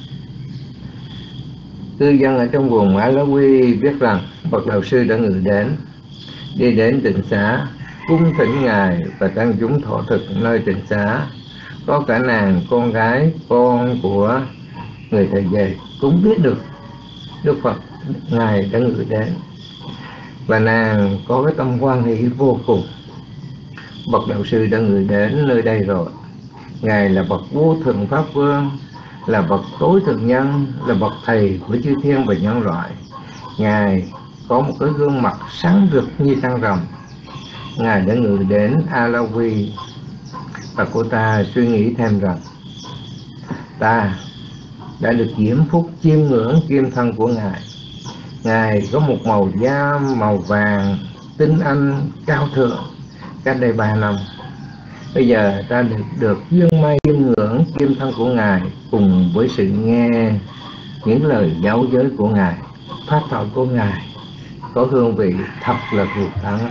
Speaker 1: Cư dân ở trong vùng A La Quỳ biết rằng bậc đạo sư đã ngự đến, đi đến tịnh xá cung thỉnh ngài và tăng chúng thọ thực nơi tịnh xá. Có cả nàng con gái con của người thầy Dệt cũng biết được Đức Phật ngài đã ngự đến, và nàng có cái tâm hoan hỷ vô cùng. Bậc đạo sư đã ngự đến nơi đây rồi, ngài là bậc vô thượng pháp vương, là bậc tối thượng nhân, là bậc thầy của chư thiên và nhân loại. Ngài có một cái gương mặt sáng rực như trăng rằm. Ngài đã ngự đến A La Quỳ, và cô ta suy nghĩ thêm rằng ta đã được diễm phúc chiêm ngưỡng kim thân của ngài. Ngài có một màu da màu vàng tinh anh cao thượng cách đây ba năm. Bây giờ ta được được dương may chiêm ngưỡng kim thân của ngài, cùng với sự nghe những lời giáo giới của ngài, pháp thoại của ngài có hương vị thật là tuyệt thắng.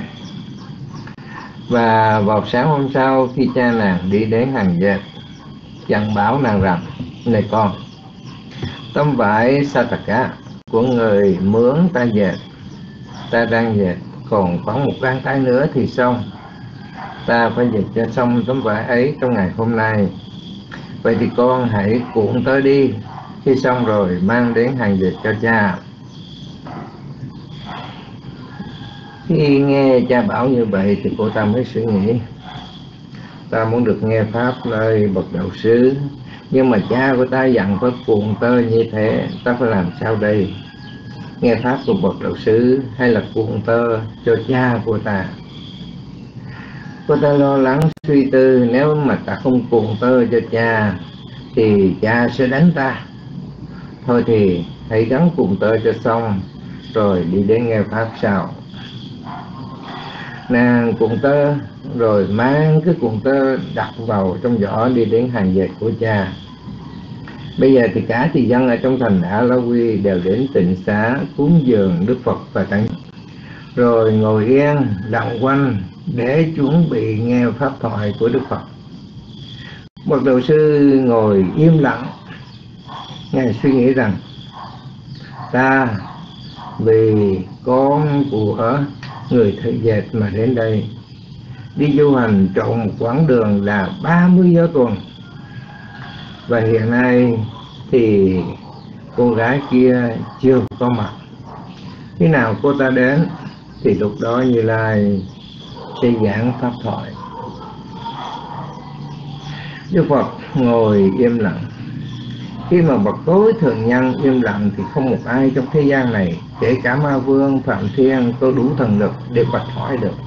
Speaker 1: Và vào sáng hôm sau, khi cha nàng đi đến hàng dệt, dặn bảo nàng rằng: này con, tấm vải Sataka của người mướn ta dệt, ta đang dệt còn khoảng một gang tay nữa thì xong. Ta phải dệt cho xong tấm vải ấy trong ngày hôm nay. Vậy thì con hãy cuộn tới đi, khi xong rồi mang đến hàng dệt cho cha. Khi nghe cha bảo như vậy thì cô ta mới suy nghĩ, ta muốn được nghe pháp nơi bậc đạo sư, nhưng mà cha của ta dặn phải cuồng tơ như thế, ta phải làm sao đây? Nghe pháp của bậc đạo sư hay là cuồng tơ cho cha của ta? Cô ta lo lắng suy tư, nếu mà ta không cuồng tơ cho cha thì cha sẽ đánh ta. Thôi thì hãy gắn cuồng tơ cho xong rồi đi đến nghe pháp sau. Nàng cuồng tơ rồi mang cái cuồng tơ đặt vào trong giỏ đi đến hàng dệt của cha. Bây giờ thì cả thị dân ở trong thành A La Uy đều đến tịnh xá cúng dường Đức Phật và Tăng, rồi ngồi yên lặng quanh để chuẩn bị nghe pháp thoại của Đức Phật. Bậc đạo sư ngồi im lặng, ngài suy nghĩ rằng, ta vì con của người thợ dệt mà đến đây, đi du hành trọn một quãng đường là ba mươi giáo tuần, và hiện nay thì cô gái kia chưa có mặt. Khi nào cô ta đến thì lúc đó Như Lai sẽ giảng pháp thoại. Đức Phật ngồi im lặng. Khi mà bậc tối thượng nhân im lặng thì không một ai trong thế gian này, kể cả Ma Vương, Phạm Thiên, có đủ thần lực để bạch hỏi được.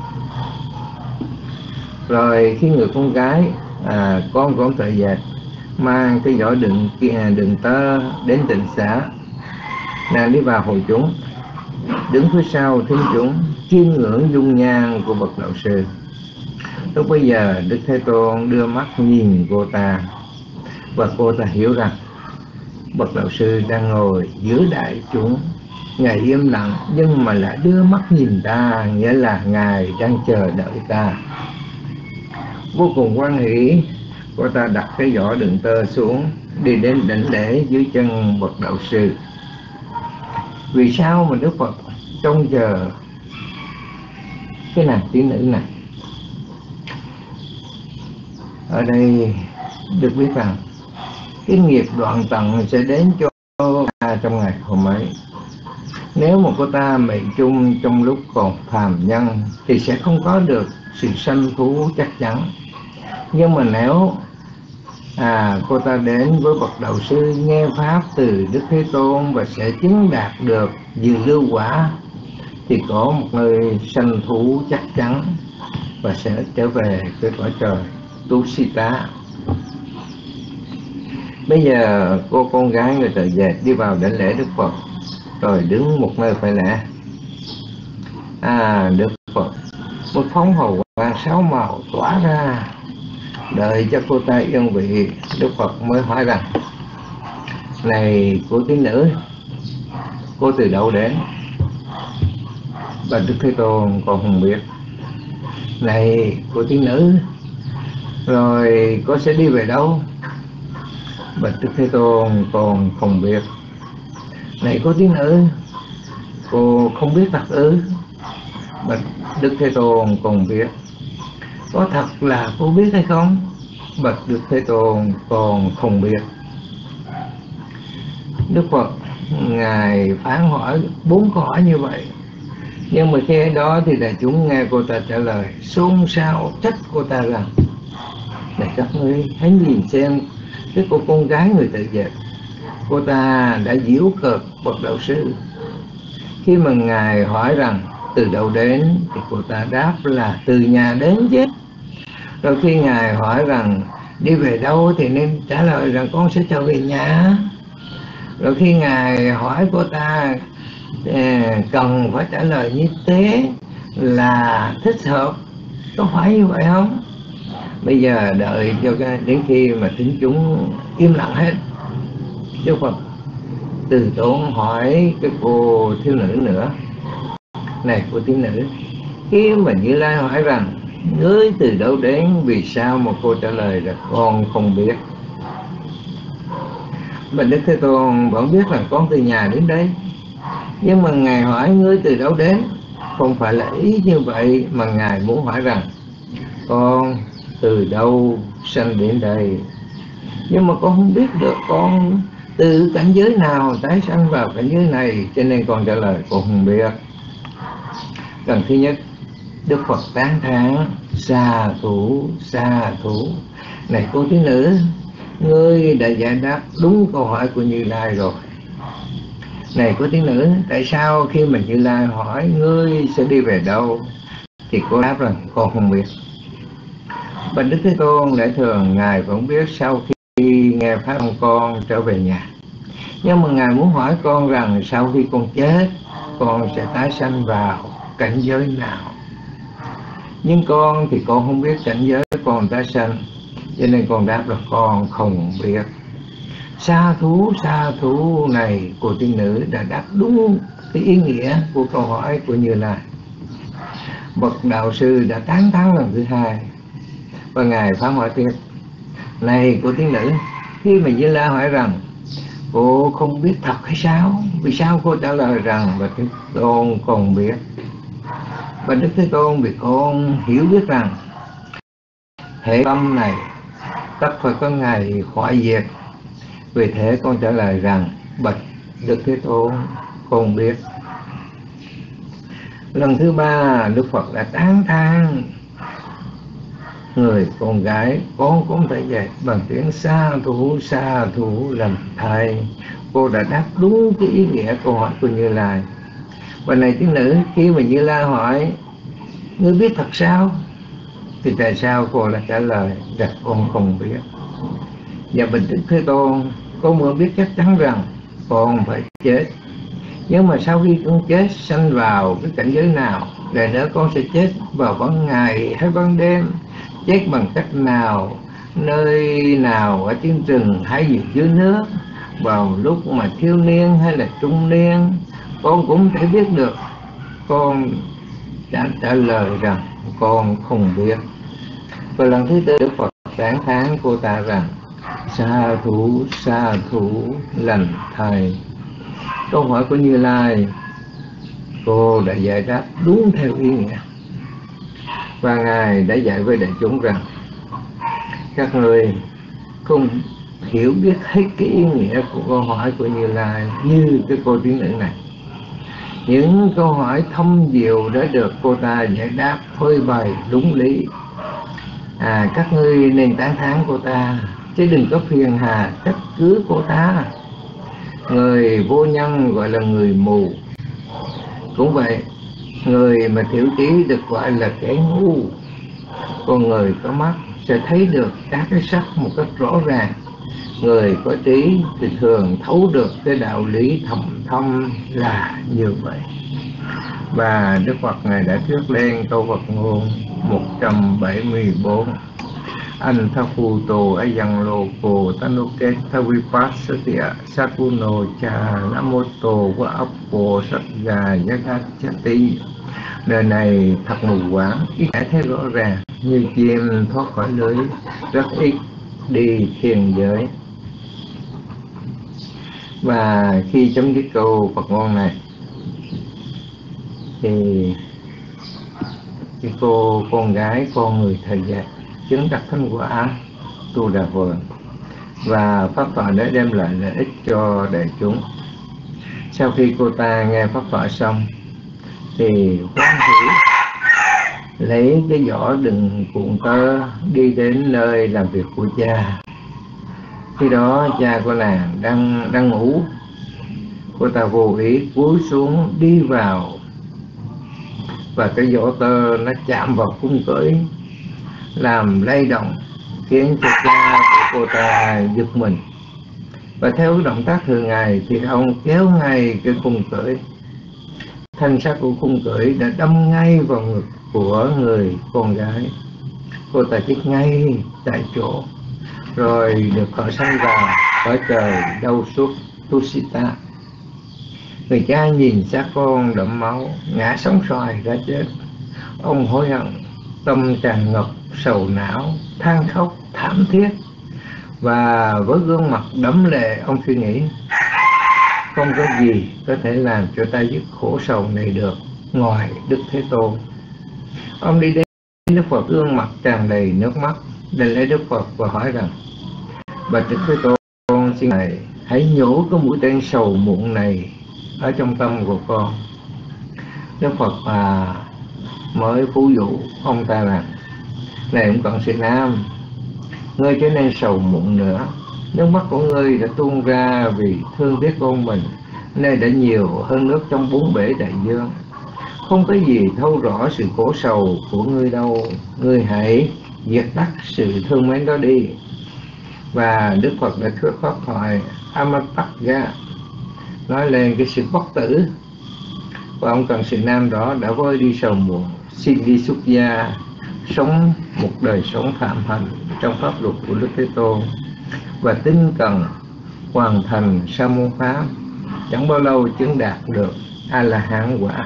Speaker 1: Rồi khi người con gái à, con của ông thợ dệt mang cái giỏ đựng đựng tơ đến tịnh xá, nàng đi vào hội chúng, đứng phía sau thính chúng, chiêm ngưỡng dung nhan của bậc đạo sư. Lúc bây giờ Đức Thế Tôn đưa mắt nhìn cô ta, và cô ta hiểu rằng bậc đạo sư đang ngồi giữa đại chúng. Ngài im lặng nhưng mà lại đưa mắt nhìn ta, nghĩa là Ngài đang chờ đợi ta. Vô cùng hoan hỷ, cô ta đặt cái giỏ đựng tơ xuống, đi đến đảnh lễ dưới chân bậc đạo sư. Vì sao mà Đức Phật trông chờ cái nàng tín nữ này? Ở đây được biết rằng cái nghiệp đoạn tận sẽ đến cho ta trong ngày hôm ấy. Nếu mà cô ta mệnh chung trong lúc còn phàm nhân thì sẽ không có được sự sanh thú chắc chắn. Nhưng mà nếu à, cô ta đến với bậc đạo sư nghe pháp từ Đức Thế Tôn và sẽ chứng đạt được dự lưu quả, thì có một nơi sanh thú chắc chắn và sẽ trở về cái cõi trời Tusita. Bây giờ cô con gái người thợ dệt đi vào đảnh lễ Đức Phật, rồi đứng một nơi phải lẽ. À, Đức Phật, một phóng hào quang sáu màu tỏa ra. Đợi cho cô ta yên vị, Đức Phật mới hỏi rằng, này cô tín nữ, cô từ đâu đến? Và Đức Thế Tôn còn không biết. Này cô tín nữ, rồi cô sẽ đi về đâu? Và Đức Thế Tôn còn không biết. Này cô tín nữ, cô không biết thật ư? Và Đức Thế Tôn còn biết. Có thật là cô biết hay không? Bạch Đức Thế Tôn còn không biết. Đức Phật Ngài phán hỏi bốn câu hỏi như vậy. Nhưng mà khi đó thì đại chúng nghe cô ta trả lời, xôn xao trách cô ta rằng, này các ngươi hãy nhìn xem cái cô con gái người tự dệt, cô ta đã giễu cợt bậc đạo sư. Khi mà Ngài hỏi rằng từ đâu đến thì cô ta đáp là từ nhà đến chứ. Rồi khi Ngài hỏi rằng đi về đâu thì nên trả lời rằng con sẽ trở về nhà. Rồi khi Ngài hỏi cô ta eh, cần phải trả lời như thế là thích hợp, có phải như vậy không? Bây giờ đợi cho đến khi mà thính chúng im lặng hết, Đức Phật từ tốn hỏi cái cô thiếu nữ nữa, này cô thiếu nữ, khi mà Như Lai hỏi rằng ngươi từ đâu đến, vì sao mà cô trả lời là con không biết? Mà Đức Thế Tôn vẫn biết là con từ nhà đến đây. Nhưng mà Ngài hỏi ngươi từ đâu đến, không phải là ý như vậy, mà Ngài muốn hỏi rằng con từ đâu sanh đến đây. Nhưng mà con không biết được con từ cảnh giới nào tái sanh vào cảnh giới này, cho nên con trả lời con không biết. Lần thứ nhất, Đức Phật tán thán: Sa thủ, sa thủ. Này cô thiếu nữ, ngươi đã giải đáp đúng câu hỏi của Như Lai rồi. Này cô thiếu nữ, tại sao khi mà Như Lai hỏi ngươi sẽ đi về đâu, thì cô đáp rằng con không biết. Bạch Đức Thế Tôn lẽ thường Ngài vẫn biết sau khi nghe pháp của con trở về nhà. Nhưng mà Ngài muốn hỏi con rằng sau khi con chết, con sẽ tái sanh vào cảnh giới nào. Nhưng con thì con không biết cảnh giới con tái sanh, cho nên con đáp là con không biết. Sa thú, sa thú. Này cô tiên nữ đã đáp đúng cái ý nghĩa của câu hỏi của Như Lai. Bậc đạo sư đã tán thán lần thứ hai, và Ngài phán hỏi tiếp: Này cô tiên nữ, khi mà Như Lai hỏi rằng cô không biết thật hay sao, vì sao cô trả lời rằng Bạch Thế Tôn còn biết? Bạch Đức Thế Tôn, vì con hiểu biết rằng hệ tâm này tất phải có ngày hoại diệt, vì thế con trả lời rằng Bạch Đức Thế Tôn con biết. Lần thứ ba, Đức Phật đã tán thán người con gái: Con cũng thể dạy bằng tiếng sa thủ, sa thủ làm thầy. Cô đã đáp đúng cái ý nghĩa câu hỏi của Như Lai. Và này tiếng nữ, khi mà Như Lai hỏi ngươi biết thật sao, thì tại sao cô lại trả lời rằng con không biết? Và Bạch Đức Thế Tôn, con muốn biết chắc chắn rằng con phải chết. Nhưng mà sau khi con chết, sanh vào cái cảnh giới nào? Để nữa con sẽ chết vào ban ngày hay ban đêm? Chết bằng cách nào? Nơi nào? Ở chiến rừng hay dưới nước? Vào lúc mà thiếu niên hay là trung niên? Con cũng thể biết được. Con đã trả lời rằng con không biết. Và lần thứ tư, Đức Phật tán thán cô ta rằng: Sa thủ, sa thủ lành thầy. Câu hỏi của Như Lai cô đã giải đáp đúng theo ý nghĩa. Và Ngài đã dạy với đại chúng rằng các người không hiểu biết hết cái ý nghĩa của câu hỏi của Như Lai như cái cô thiếu nữ này. Những câu hỏi thâm diệu đã được cô ta giải đáp phơi bày đúng lý. À, các ngươi nên tán thán cô ta, chứ đừng có phiền hà trách cứ cô ta. Người vô nhân gọi là người mù. Cũng vậy, người mà thiểu trí được gọi là kẻ ngu. Con người có mắt sẽ thấy được các cái sắc một cách rõ ràng. Người có trí thì thường thấu được cái đạo lý thầm thâm là như vậy. Và Đức Phật Ngài đã thuyết lên câu Phật ngôn một trăm bảy mươi tư: Anh tha phu tô a yang lô cô tanuket tha vipassatya sakuno cha namoto wa appo satya yagachati. Đời này thật mù quáng, ít ai thấy rõ ràng, như chim thoát khỏi lưới, rất ít đi thiền giới. Và khi chấm dứt câu Phật ngôn này thì cái cô con gái con người thời gian chứng đắc thánh quả Tu Đà Vườn, và pháp thoại đã đem lại lợi ích cho đại chúng. Sau khi cô ta nghe pháp thoại xong thì hoan hỷ lấy cái giỏ đựng cuộn tơ đi đến nơi làm việc của cha. Khi đó cha của nàng đang đang ngủ, cô ta vô ý cúi xuống đi vào, và cái giỏ tơ nó chạm vào khung cởi làm lay động, khiến cho cha của cô ta giật mình. Và theo động tác thường ngày thì ông kéo ngay cái khung cởi. Thanh sắt của khung cởi đã đâm ngay vào ngực của người con gái. Cô ta chết ngay tại chỗ, rồi được họ sanh vào cõi trời đau suốt Tusita. Người cha nhìn xác con đẫm máu, ngã sóng xoài ra chết. Ông hối hận, tâm tràn ngập sầu não, than khóc thảm thiết, và với gương mặt đẫm lệ ông suy nghĩ: không có gì có thể làm cho ta dứt khổ sầu này được ngoài Đức Thế Tôn. Ông đi đến Đức Phật, gương mặt tràn đầy nước mắt, đành lễ Đức Phật và hỏi rằng: Bạch Đức Thế Tôn, xin Ngài hãy nhổ cái mũi tên sầu muộn này ở trong tâm của con. Đức Phật à, mới phú dụ ông ta rằng: này ông Cận Sự Nam, ngươi trở nên sầu muộn nữa. Nước mắt của ngươi đã tuôn ra vì thương tiếc con mình, nơi đã nhiều hơn nước trong bốn bể đại dương. Không có gì thấu rõ sự khổ sầu của ngươi đâu. Ngươi hãy diệt tắt sự thương mến đó đi. Và Đức Phật đã thuyết pháp thoại Amapagga, nói lên cái sự bất tử. Và ông Cận Sự Nam đó đã vơi đi sầu muộn, xin đi xuất gia, sống một đời sống phạm hạnh trong pháp luật của Đức Thế Tôn, và tinh cần hoàn thành sa môn pháp, chẳng bao lâu chứng đạt được A La Hán quả.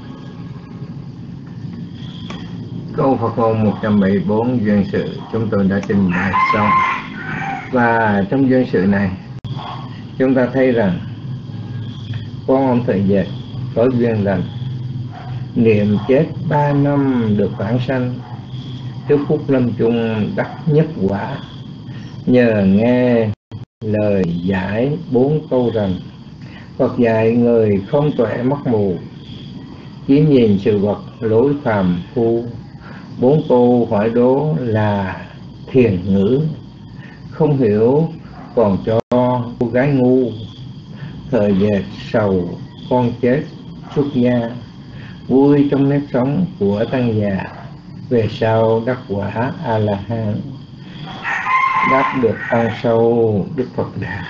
Speaker 1: Câu Phật ngôn một trăm bảy mươi bốn duyên sự chúng tôi đã trình bày xong. Và trong duyên sự này chúng ta thấy rằng con ông Thời Dệt có duyên lành, niệm chết ba năm được vãng sanh, trước phút lâm chung đắc nhất quả, nhờ nghe lời giải bốn câu rằng: Phật dạy người không tuệ mắt mù, chỉ nhìn sự vật lối phàm phu. Bốn câu hỏi đố là thiền ngữ, không hiểu còn cho cô gái ngu. Thời Dệt sầu con chết xuất gia, vui trong nếp sống của tăng già, về sau đắc quả A La Hán, đáp được ăn sâu Đức Phật Đà.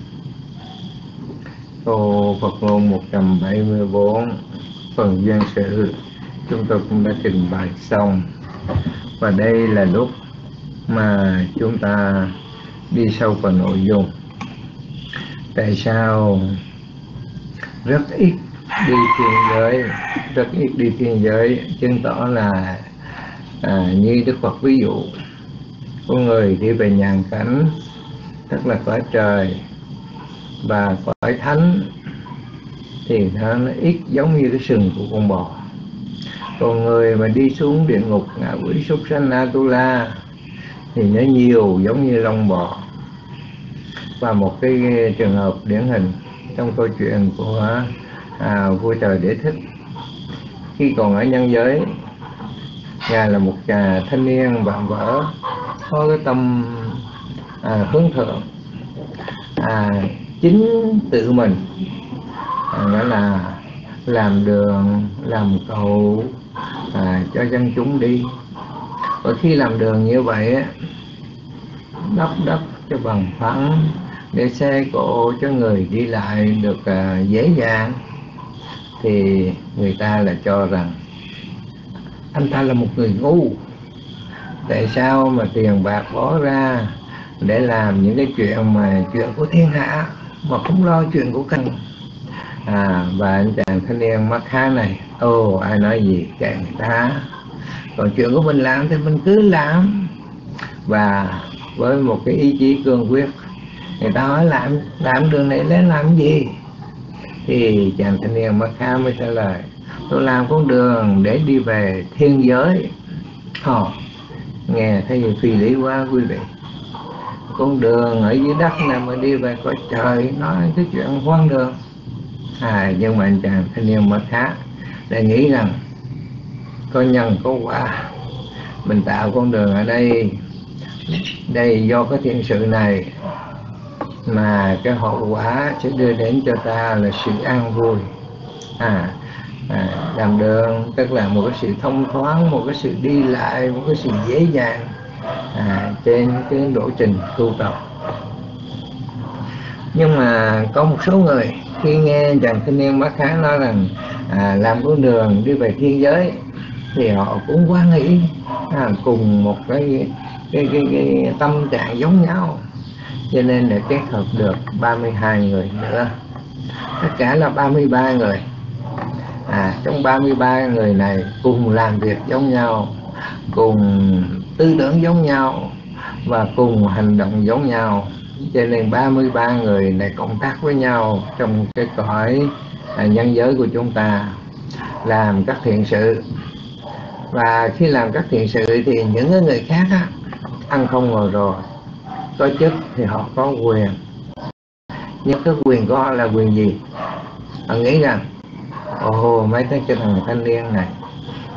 Speaker 1: Câu Phật ngôn một trăm bảy mươi bốn phần duyên sự chúng tôi cũng đã trình bày xong. Và đây là lúc mà chúng ta đi sâu vào nội dung. Tại sao rất ít đi thiên giới, rất ít đi thiên giới, chứng tỏ là à, như Đức Phật ví dụ, có người đi về nhàn cảnh, tức là cõi trời và cõi thánh, thì nó, nó ít giống như cái sừng của con bò. Còn người mà đi xuống địa ngục, ngạ quỷ, súc sanh, Atula thì nó nhiều giống như lông bò. Và một cái trường hợp điển hình trong câu chuyện của à, vua trời Đế Thích, khi còn ở nhân giới, ngài là một nhà thanh niên vạm vỡ, có cái tâm à, hướng thượng, à, chính tự mình à, nghĩa là làm đường, làm cầu à, cho dân chúng đi. Và khi làm đường như vậy, đắp đất cho bằng phẳng để xe cộ cho người đi lại được à, dễ dàng, thì người ta là cho rằng anh ta là một người ngu. Tại sao mà tiền bạc bỏ ra để làm những cái chuyện mà chuyện của thiên hạ mà không lo chuyện của căn. À, và anh chàng thanh niên mắt khá này, ồ oh, ai nói gì kệ người ta, còn chuyện của mình làm thì mình cứ làm. Và với một cái ý chí cương quyết, người ta hỏi làm làm đường này lấy làm gì, thì chàng thanh niên mắt khá mới trả lời: tôi làm con đường để đi về thiên giới. Ồ, oh, nghe thấy phi lý quá quý vị. Con đường ở dưới đất này mà đi về cõi trời, nói cái chuyện hoang đường. À, nhưng mà anh chàng thanh niên mắt khá lại nghĩ rằng có nhân có quả, mình tạo con đường ở đây, đây do cái thiện sự này mà cái hậu quả sẽ đưa đến cho ta là sự an vui. À, à làm đường tức là một cái sự thông thoáng, một cái sự đi lại, một cái sự dễ dàng à, trên cái lộ trình tu tập. Nhưng mà có một số người khi nghe chàng thanh niên mắt khá nói rằng à, làm con đường đi về thiên giới, thì họ cũng quan nghĩ à, cùng một cái cái, cái cái tâm trạng giống nhau, cho nên để kết hợp được ba mươi hai người nữa, tất cả là ba mươi ba người. À, trong ba mươi ba người này cùng làm việc giống nhau, cùng tư tưởng giống nhau và cùng hành động giống nhau, cho nên ba mươi ba người này cộng tác với nhau trong cái cõi à, nhân giới của chúng ta, làm các thiện sự. Và khi làm các thiện sự thì những người khác á, ăn không ngồi rồi, có chức thì họ có quyền. Nhưng cái quyền của họ là quyền gì? Họ nghĩ rằng ồ mấy cái thằng thanh niên này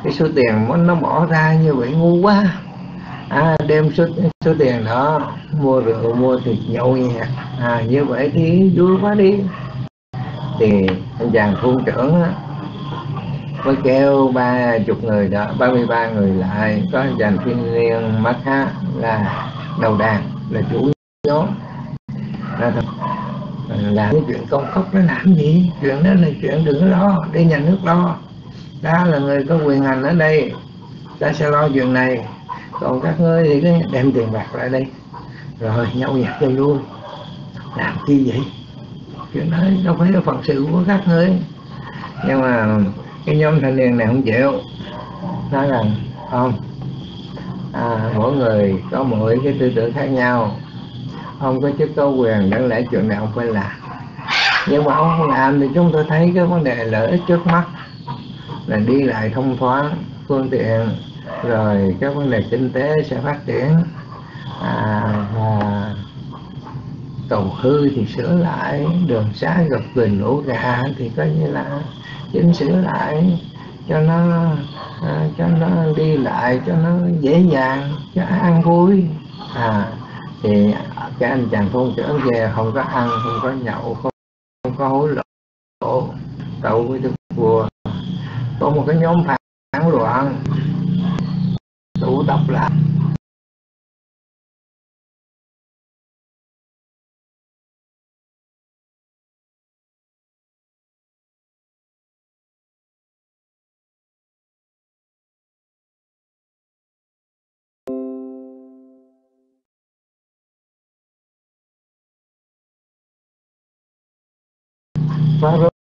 Speaker 1: cái số tiền nó bỏ ra như vậy ngu quá. À, đem số số tiền đó mua rượu mua thịt nhậu nhẹt, à, như vậy thì vui quá đi. Thì anh chàng thôn trưởng á, mới kêu ba chục người đó, ba mươi ba người lại, có anh chàng thiên niên mắt ha là đầu đàn, là chủ nhóm, là thật làm cái chuyện công cốc nó làm gì, chuyện đó là chuyện đừng có lo, để nhà nước lo, ta là người có quyền hành ở đây, ta sẽ lo chuyện này, còn các ngươi thì cứ đem tiền bạc lại đây rồi nhau nhặt cho vui, làm chi vậy, chuyện đó đâu phải là phận sự của các ngươi. Nhưng mà cái nhóm thanh niên này không chịu, nói rằng không, à, mỗi người có mỗi cái tư tưởng khác nhau, ông có chức có quyền, đáng lẽ chuyện này ông phải làm, nhưng mà ông không làm thì chúng tôi thấy cái vấn đề lợi ích trước mắt là đi lại thông thoáng, phương tiện, rồi các vấn đề kinh tế sẽ phát triển, à, và cầu hư thì sửa lại, đường xá gập ghềnh lỗ gà thì coi như là chỉnh sửa lại cho nó, à, cho nó đi lại cho nó dễ dàng, cho ăn vui. À, thì cái anh chàng thôn trưởng về không có ăn, không có nhậu, không, không có hối lộ, tậu với đức vua, có một cái nhóm phản loạn tụ tập lại, và